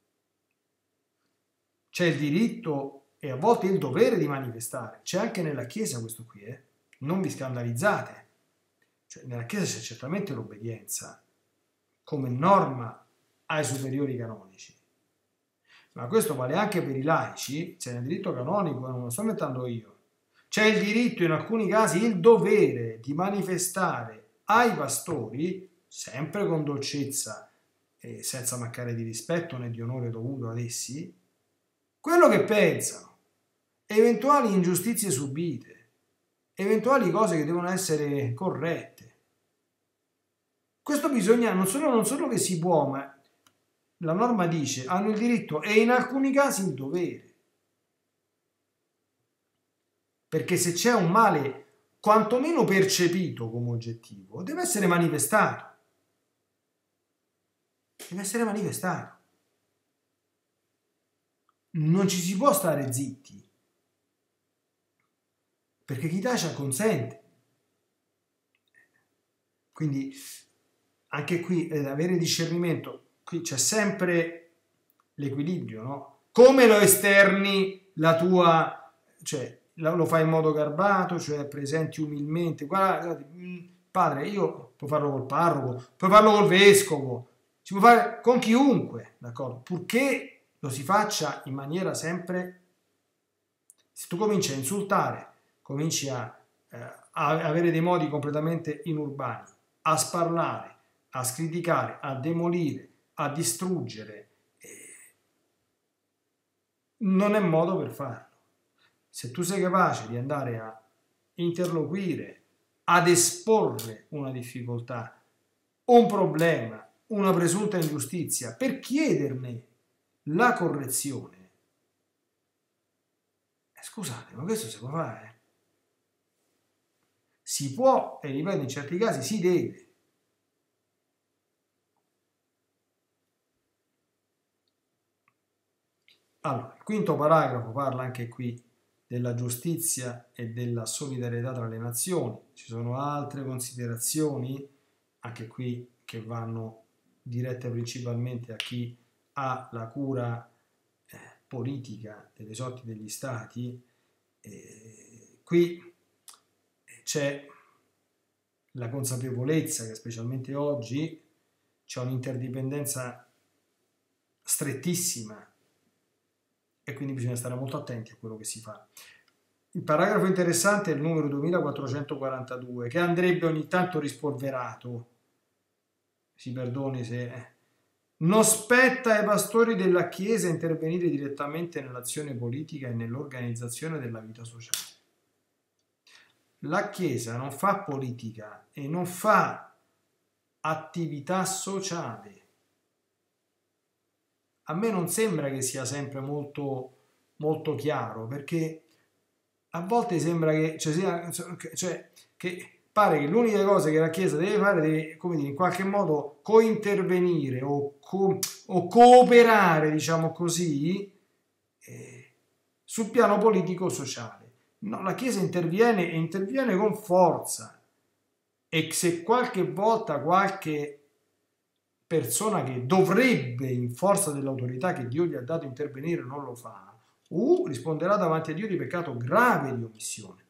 c'è il diritto e a volte il dovere di manifestare. C'è anche nella Chiesa questo qui, non vi scandalizzate. Cioè, nella Chiesa c'è certamente l'obbedienza come norma ai superiori canonici, ma questo vale anche per i laici. C'è nel diritto canonico, non lo sto inventando io, c'è il diritto, in alcuni casi il dovere di manifestare ai pastori, sempre con dolcezza e senza mancare di rispetto né di onore dovuto ad essi, quello che pensano, eventuali ingiustizie subite, eventuali cose che devono essere corrette. Questo bisogna, non solo che si può, ma la norma dice, hanno il diritto e in alcuni casi il dovere. Perché se c'è un male quantomeno percepito come oggettivo, deve essere manifestato. Deve essere manifestato. Non ci si può stare zitti, perché chi tace consente. Quindi anche qui avere discernimento, qui c'è sempre l'equilibrio, no? Come lo esterni la tua, cioè lo fai in modo garbato, cioè presenti umilmente, guarda, padre, io puoi farlo col parroco, puoi farlo col vescovo, si può fare con chiunque, d'accordo? Purché lo si faccia in maniera sempre, se tu cominci a insultare, cominci a avere dei modi completamente inurbani, a sparlare, a scriticare, a demolire, a distruggere, non è modo per farlo. Se tu sei capace di andare a interloquire, ad esporre una difficoltà, un problema, una presunta ingiustizia, per chiederne la correzione, scusate, ma questo si può fare? Si può, e ripeto, in certi casi si deve. Allora, il quinto paragrafo parla anche qui della giustizia e della solidarietà tra le nazioni. Ci sono altre considerazioni, anche qui, che vanno dirette principalmente a chi ha la cura politica delle sorti degli stati. Qui c'è la consapevolezza che specialmente oggi c'è un'interdipendenza strettissima e quindi bisogna stare molto attenti a quello che si fa. Il paragrafo interessante è il numero 2442, che andrebbe ogni tanto rispolverato, si perdoni se Non spetta ai pastori della Chiesa intervenire direttamente nell'azione politica e nell'organizzazione della vita sociale. La Chiesa non fa politica e non fa attività sociale. A me non sembra che sia sempre molto, molto chiaro, perché a volte sembra che, che pare che l'unica cosa che la Chiesa deve fare deve, come dire, in qualche modo cointervenire o cooperare, diciamo così, sul piano politico-sociale. No, la Chiesa interviene e interviene con forza, e se qualche volta qualche persona che dovrebbe, in forza dell'autorità che Dio gli ha dato, intervenire non lo fa, risponderà davanti a Dio di peccato grave di omissione.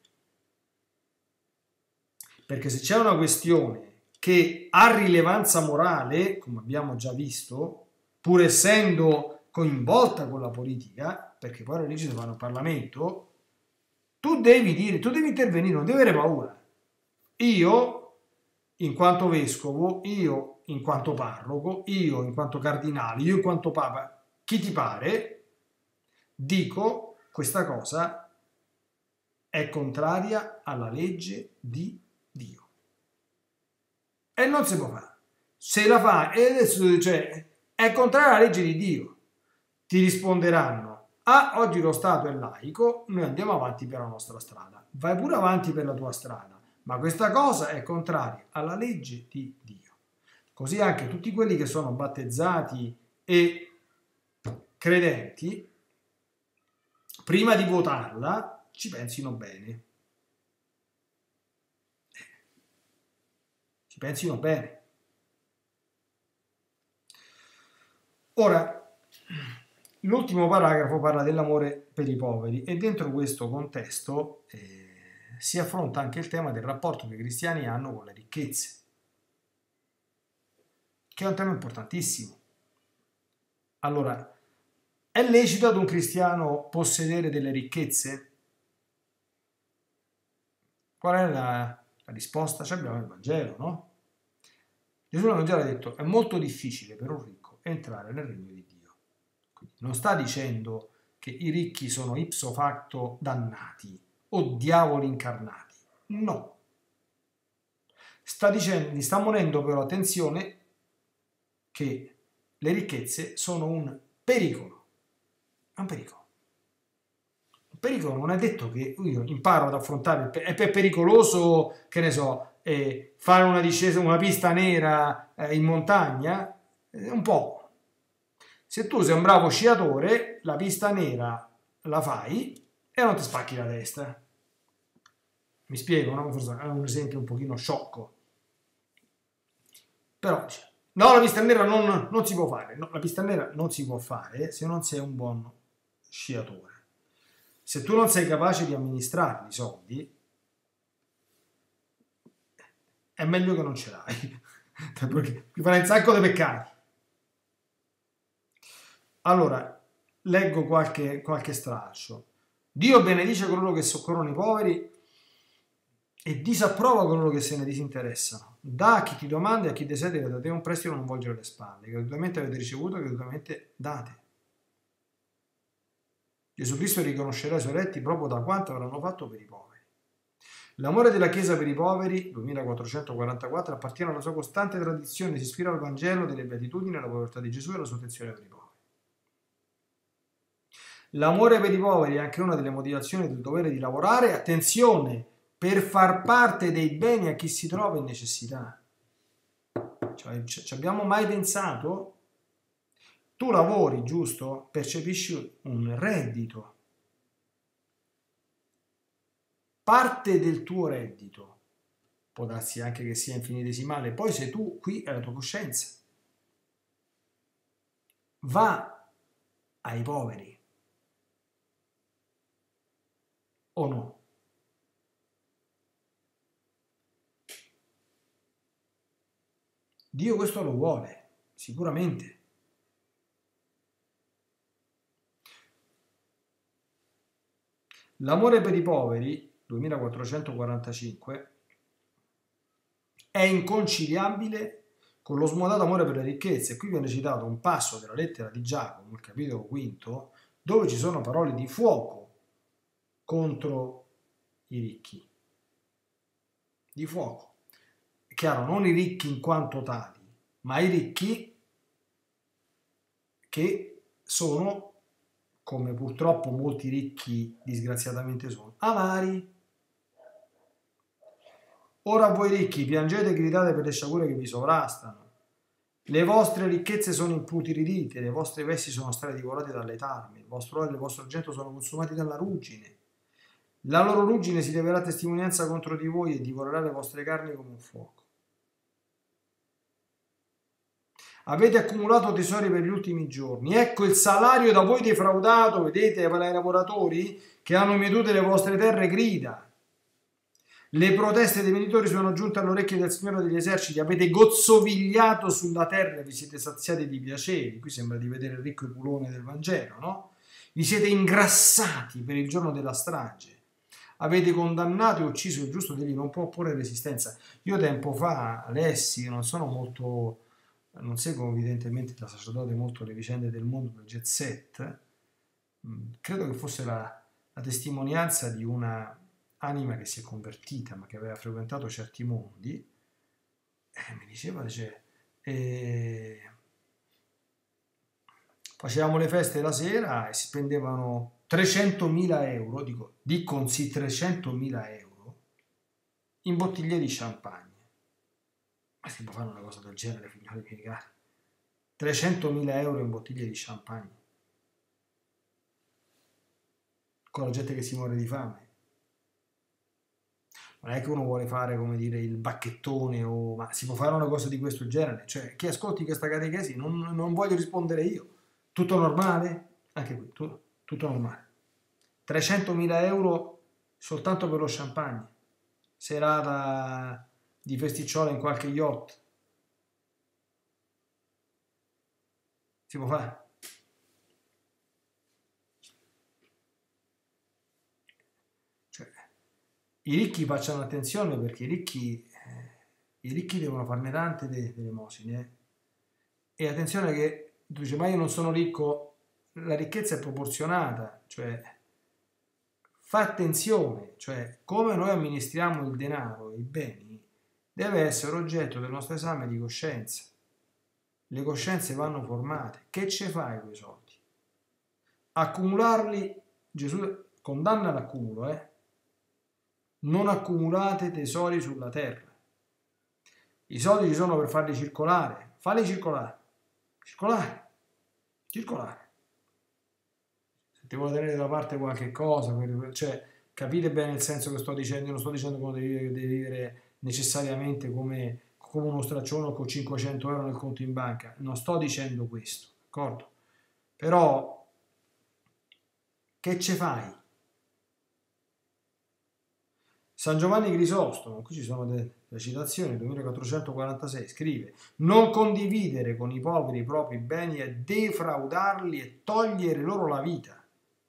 Perché se c'è una questione che ha rilevanza morale, come abbiamo già visto, pur essendo coinvolta con la politica, perché poi le leggi si fanno al Parlamento, tu devi intervenire, non devi avere paura. Io, in quanto vescovo, io in quanto parroco, io in quanto cardinale, io in quanto papa, chi ti pare, dico questa cosa è contraria alla legge di Dio. E non si può fare. Se la fa, e adesso è contraria alla legge di Dio, ti risponderanno: oggi lo Stato è laico, noi andiamo avanti per la nostra strada. Vai pure avanti per la tua strada, ma questa cosa è contraria alla legge di Dio. Così anche tutti quelli che sono battezzati e credenti, prima di votarla, ci pensino bene. Ci pensino bene. Ora, l'ultimo paragrafo parla dell'amore per i poveri e dentro questo contesto si affronta anche il tema del rapporto che i cristiani hanno con le ricchezze, che è un tema importantissimo. Allora, è lecito ad un cristiano possedere delle ricchezze? Qual è la risposta? Ci abbiamo il Vangelo, no? Gesù nel Vangelo ha detto: è molto difficile per un ricco entrare nel regno di Dio. Quindi non sta dicendo che i ricchi sono ipso facto dannati o diavoli incarnati. No. Gli sta monendo però attenzione che le ricchezze sono un pericolo. È un pericolo. Un pericolo non è detto che io imparo ad affrontare, è pericoloso, che ne so, fare una discesa, una pista nera in montagna, un po'. Se tu sei un bravo sciatore, la pista nera la fai e non ti spacchi la testa. Mi spiego, no? Forse è un esempio un pochino sciocco. Però, no, la pista nera non si può fare. No, la pista nera non si può fare se non sei un buon sciatore. Se tu non sei capace di amministrare i soldi, è meglio che non ce l'hai, perché ti farai un sacco di peccati. Allora, leggo qualche stralcio. Dio benedice coloro che soccorrono i poveri e disapprova coloro che se ne disinteressano. Dà a chi ti domanda e a chi desidera da te un prestito non volgere le spalle. Gratuitamente avete ricevuto, gratuitamente date. Gesù Cristo riconoscerà i suoi eletti proprio da quanto avranno fatto per i poveri. L'amore della Chiesa per i poveri, 2444, appartiene alla sua costante tradizione, si ispira al Vangelo delle beatitudini, alla povertà di Gesù e alla sua attenzione per i poveri. L'amore per i poveri è anche una delle motivazioni del dovere di lavorare, attenzione, per far parte dei beni a chi si trova in necessità. Ci abbiamo mai pensato? Tu lavori, giusto? Percepisci un reddito. Parte del tuo reddito, può darsi anche che sia infinitesimale, poi sei tu, qui è la tua coscienza, va ai poveri o no? Dio questo lo vuole, sicuramente. L'amore per i poveri, 2445, è inconciliabile con lo smodato amore per le ricchezze. Qui viene citato un passo della lettera di Giacomo, il capitolo quinto, dove ci sono parole di fuoco contro i ricchi. Di fuoco. È chiaro, non i ricchi in quanto tali, ma i ricchi che sono, come purtroppo molti ricchi disgraziatamente sono, avari. Ora voi ricchi piangete e gridate per le sciagure che vi sovrastano. Le vostre ricchezze sono imputiridite, le vostre vesti sono state divorate dalle tarme, il vostro olio e il vostro argento sono consumati dalla ruggine. La loro ruggine si leverà testimonianza contro di voi e divorerà le vostre carni come un fuoco. Avete accumulato tesori per gli ultimi giorni. Ecco il salario da voi defraudato, vedete, ai lavoratori che hanno mietute le vostre terre grida. Le proteste dei venditori sono giunte alle orecchie del Signore degli eserciti. Avete gozzovigliato sulla terra e vi siete saziati di piaceri. Qui sembra di vedere il ricco Epulone del Vangelo, no? Vi siete ingrassati per il giorno della strage. Avete condannato e ucciso il giusto, egli non può opporre resistenza. Io tempo fa lessi, non seguo evidentemente da sacerdote molto le vicende del mondo del jet set. Credo che fosse la testimonianza di una anima che si è convertita ma che aveva frequentato certi mondi, mi diceva, facevamo le feste la sera e si spendevano 300.000 euro, dicono sì, 300.000 euro in bottiglie di champagne. Ma si può fare una cosa del genere, figlioli miei cari? 300.000 euro in bottiglie di champagne con la gente che si muore di fame. Non è che uno vuole fare, come dire, il bacchettone, ma si può fare una cosa di questo genere? Cioè, chi ascolti questa catechesi, non voglio rispondere io. Tutto normale? Anche qui, tutto normale. 300.000 euro soltanto per lo champagne. Serata di festicciola in qualche yacht. Si può fare? I ricchi facciano attenzione, perché i ricchi devono farne tante delle elemosine. E attenzione che tu dici, ma io non sono ricco, la ricchezza è proporzionata, cioè fa attenzione, cioè come noi amministriamo il denaro, i beni, deve essere oggetto del nostro esame di coscienza. Le coscienze vanno formate. Che ce fai con i soldi? Accumularli, Gesù condanna l'accumulo, Non accumulate tesori sulla terra. I soldi ci sono per farli circolare. Falli circolare. Circolare. Se ti vuole tenere da parte qualche cosa, cioè, capite bene il senso che sto dicendo. Io non sto dicendo che uno deve vivere necessariamente come uno straccione con 500 euro nel conto in banca. Non sto dicendo questo, d'accordo? Però, che ce fai? San Giovanni Crisostomo, qui ci sono delle citazioni, 2446, scrive: non condividere con i poveri i propri beni è defraudarli e togliere loro la vita.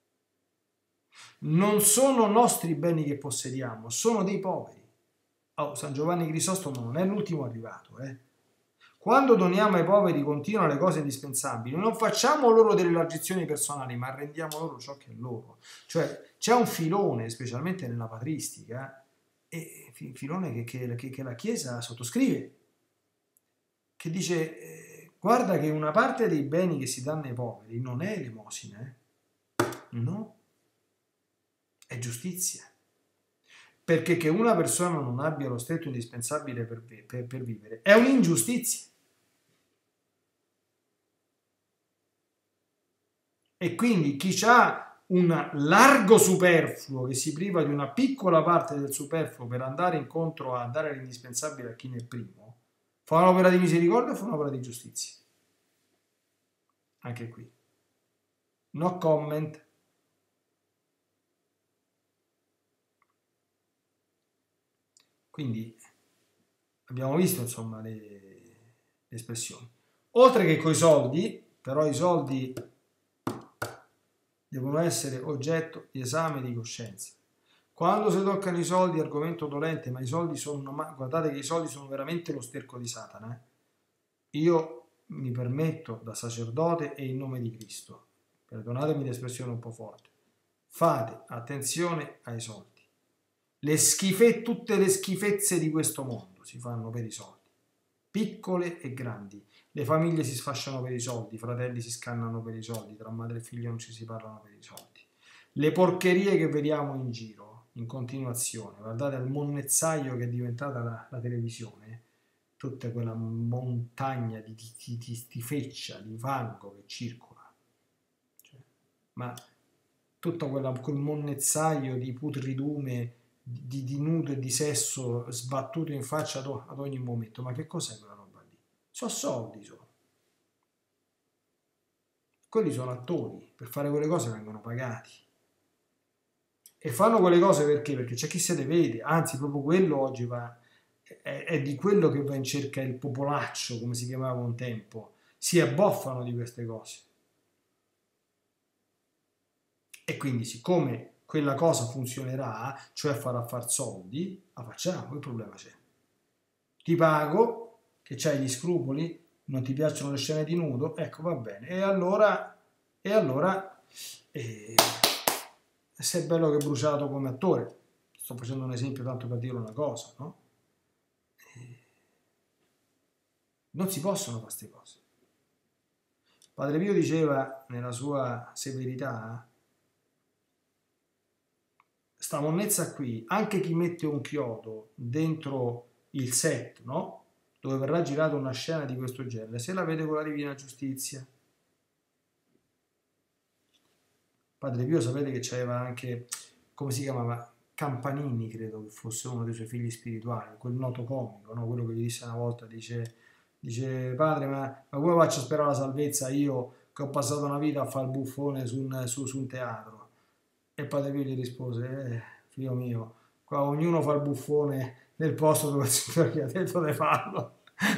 Non sono nostri beni che possediamo, sono dei poveri. San Giovanni Crisostomo non è l'ultimo arrivato. Quando doniamo ai poveri continuano le cose indispensabili, non facciamo loro delle largizioni personali, ma rendiamo loro ciò che è loro. Cioè, c'è un filone, specialmente nella patristica, e filone che la Chiesa sottoscrive, che dice, guarda che una parte dei beni che si danno ai poveri non è elemosina, no, è giustizia. Perché che una persona non abbia lo stretto indispensabile per vivere è un'ingiustizia. E quindi chi ha un largo superfluo, che si priva di una piccola parte del superfluo per andare incontro a dare l'indispensabile a chi ne è primo, fa un'opera di misericordia o fa un'opera di giustizia? Anche qui. No comment. Quindi abbiamo visto, insomma, le espressioni. Oltre che coi soldi, però i soldi devono essere oggetto di esame di coscienza. Quando si toccano i soldi, argomento dolente, ma i soldi sono, guardate che i soldi sono veramente lo sterco di Satana. io mi permetto da sacerdote e in nome di Cristo, perdonatemi l'espressione un po' forte, fate attenzione ai soldi. Tutte le schifezze di questo mondo si fanno per i soldi, piccole e grandi. Le famiglie si sfasciano per i soldi, i fratelli si scannano per i soldi, tra madre e figlio non ci si parlano per i soldi. Le porcherie che vediamo in giro, in continuazione, guardate al monnezzaio che è diventata la televisione, tutta quella montagna di feccia, di fango che circola. Cioè, ma tutto quel monnezzaio di putridume, di nudo e di sesso sbattuto in faccia ad ogni momento. Ma che cos'è quella roba lì? Sono soldi, sono. Quelli sono attori, per fare quelle cose vengono pagati. E fanno quelle cose perché? Perché c'è chi se le vede, anzi proprio quello oggi è di quello che va in cerca il popolaccio, come si chiamava un tempo. Si abboffano di queste cose. E quindi siccome quella cosa funzionerà, cioè farà far soldi, la facciamo, che problema c'è? Ti pago, che c'hai gli scrupoli, non ti piacciono le scene di nudo, ecco va bene. E allora sei bello che bruciato come attore. Sto facendo un esempio tanto per dire una cosa, no? Non si possono fare queste cose. Padre Pio diceva nella sua severità, sta monnezza qui, anche chi mette un chiodo dentro il set, no? Dove verrà girata una scena di questo genere, se la vede con la divina giustizia. Padre Pio sapete che c'aveva anche, come si chiamava? Campanini, credo che fosse uno dei suoi figli spirituali, quel noto comico, no? Quello che gli disse una volta, dice padre, ma come faccio a sperare la salvezza io che ho passato una vita a fare il buffone su un teatro? E Padre Pio gli rispose, figlio mio, qua ognuno fa il buffone nel posto dove il Signore gli ha detto di farlo.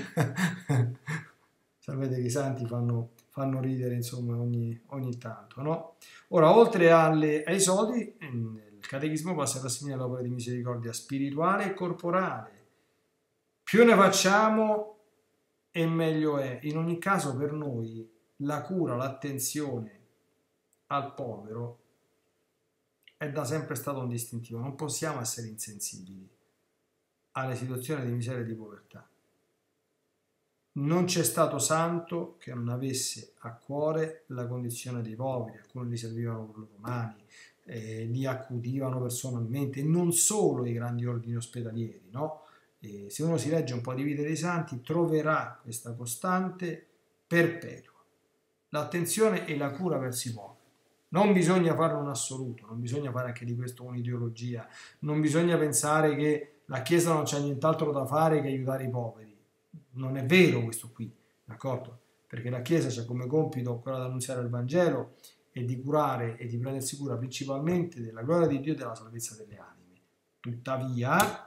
Sapete che i santi fanno ridere, insomma, ogni tanto, no? Ora, oltre ai soldi, il catechismo passa a rassegnare l'opera di misericordia spirituale e corporale. Più ne facciamo e meglio è. In ogni caso, per noi, la cura, l'attenzione al povero è da sempre stato un distintivo. Non possiamo essere insensibili alle situazioni di miseria e di povertà. Non c'è stato santo che non avesse a cuore la condizione dei poveri, alcuni li servivano con le loro mani, li accudivano personalmente, e non solo i grandi ordini ospedalieri, no? Se uno si legge un po' di vite dei santi troverà questa costante perpetua, l'attenzione e la cura verso i poveri. Non bisogna fare un assoluto, non bisogna fare anche di questo un'ideologia, non bisogna pensare che la Chiesa non c'ha nient'altro da fare che aiutare i poveri. Non è vero questo qui, d'accordo? Perché la Chiesa c'ha come compito quello di annunziare il Vangelo e di curare e di prendersi cura principalmente della gloria di Dio e della salvezza delle anime. Tuttavia,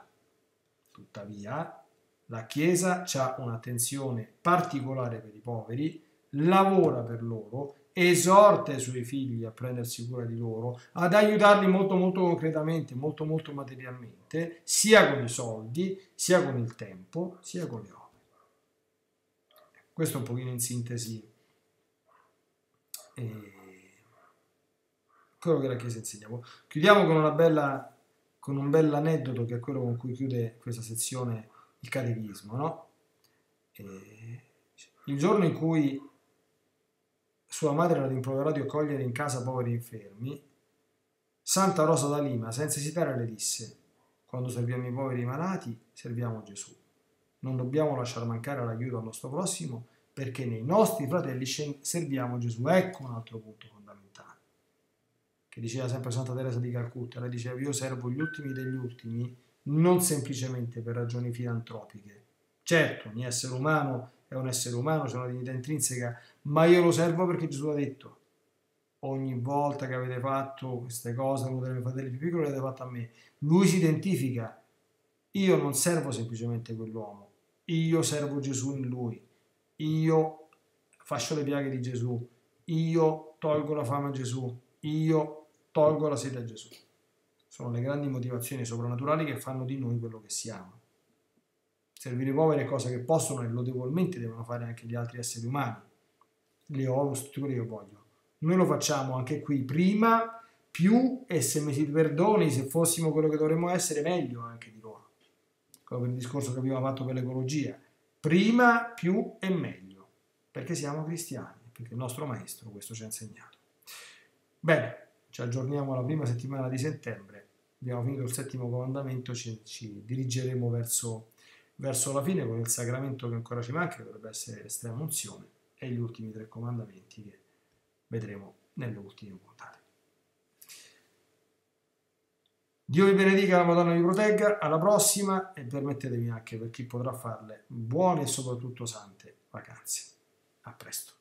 la Chiesa ha un'attenzione particolare per i poveri, lavora per loro, esorta i suoi figli a prendersi cura di loro, ad aiutarli molto molto concretamente, molto molto materialmente, sia con i soldi, sia con il tempo, sia con le opere. Questo è un pochino in sintesi quello che la Chiesa insegna. Chiudiamo con un bel aneddoto che è quello con cui chiude questa sezione il catechismo, no? Il giorno in cui sua madre era rimproverato di accogliere in casa poveri infermi, Santa Rosa da Lima, senza esitare, le disse: quando serviamo i poveri malati, serviamo Gesù. Non dobbiamo lasciare mancare l'aiuto al nostro prossimo, perché nei nostri fratelli serviamo Gesù. Ecco un altro punto fondamentale, che diceva sempre Santa Teresa di Calcutta. Lei diceva: io servo gli ultimi degli ultimi, non semplicemente per ragioni filantropiche. Certo, ogni essere umano è un essere umano, c'è una dignità intrinseca, ma io lo servo perché Gesù ha detto: ogni volta che avete fatto queste cose, uno dei miei fratelli più piccoli, l'avete fatto a me. Lui si identifica: io non servo semplicemente quell'uomo, io servo Gesù in lui, io faccio le piaghe di Gesù, io tolgo la fame a Gesù, io tolgo la sete a Gesù. Sono le grandi motivazioni soprannaturali che fanno di noi quello che siamo. Servire i poveri è cosa che possono e lodevolmente devono fare anche gli altri esseri umani. Le ho strutture io voglio. Noi lo facciamo anche qui prima, più, e se mi si perdoni, se fossimo quello che dovremmo essere, meglio anche di loro. Quello per il discorso che abbiamo fatto per l'ecologia. Prima, più e meglio, perché siamo cristiani, perché il nostro maestro questo ci ha insegnato. Bene, ci aggiorniamo alla prima settimana di settembre, abbiamo finito il settimo comandamento, ci dirigeremo verso la fine con il sacramento che ancora ci manca, che dovrebbe essere l'estrema unzione, e gli ultimi 3 comandamenti che vedremo nelle ultime puntate. Dio vi benedica, la Madonna vi protegga, alla prossima, e permettetemi anche, per chi potrà farle, buone e soprattutto sante vacanze. A presto.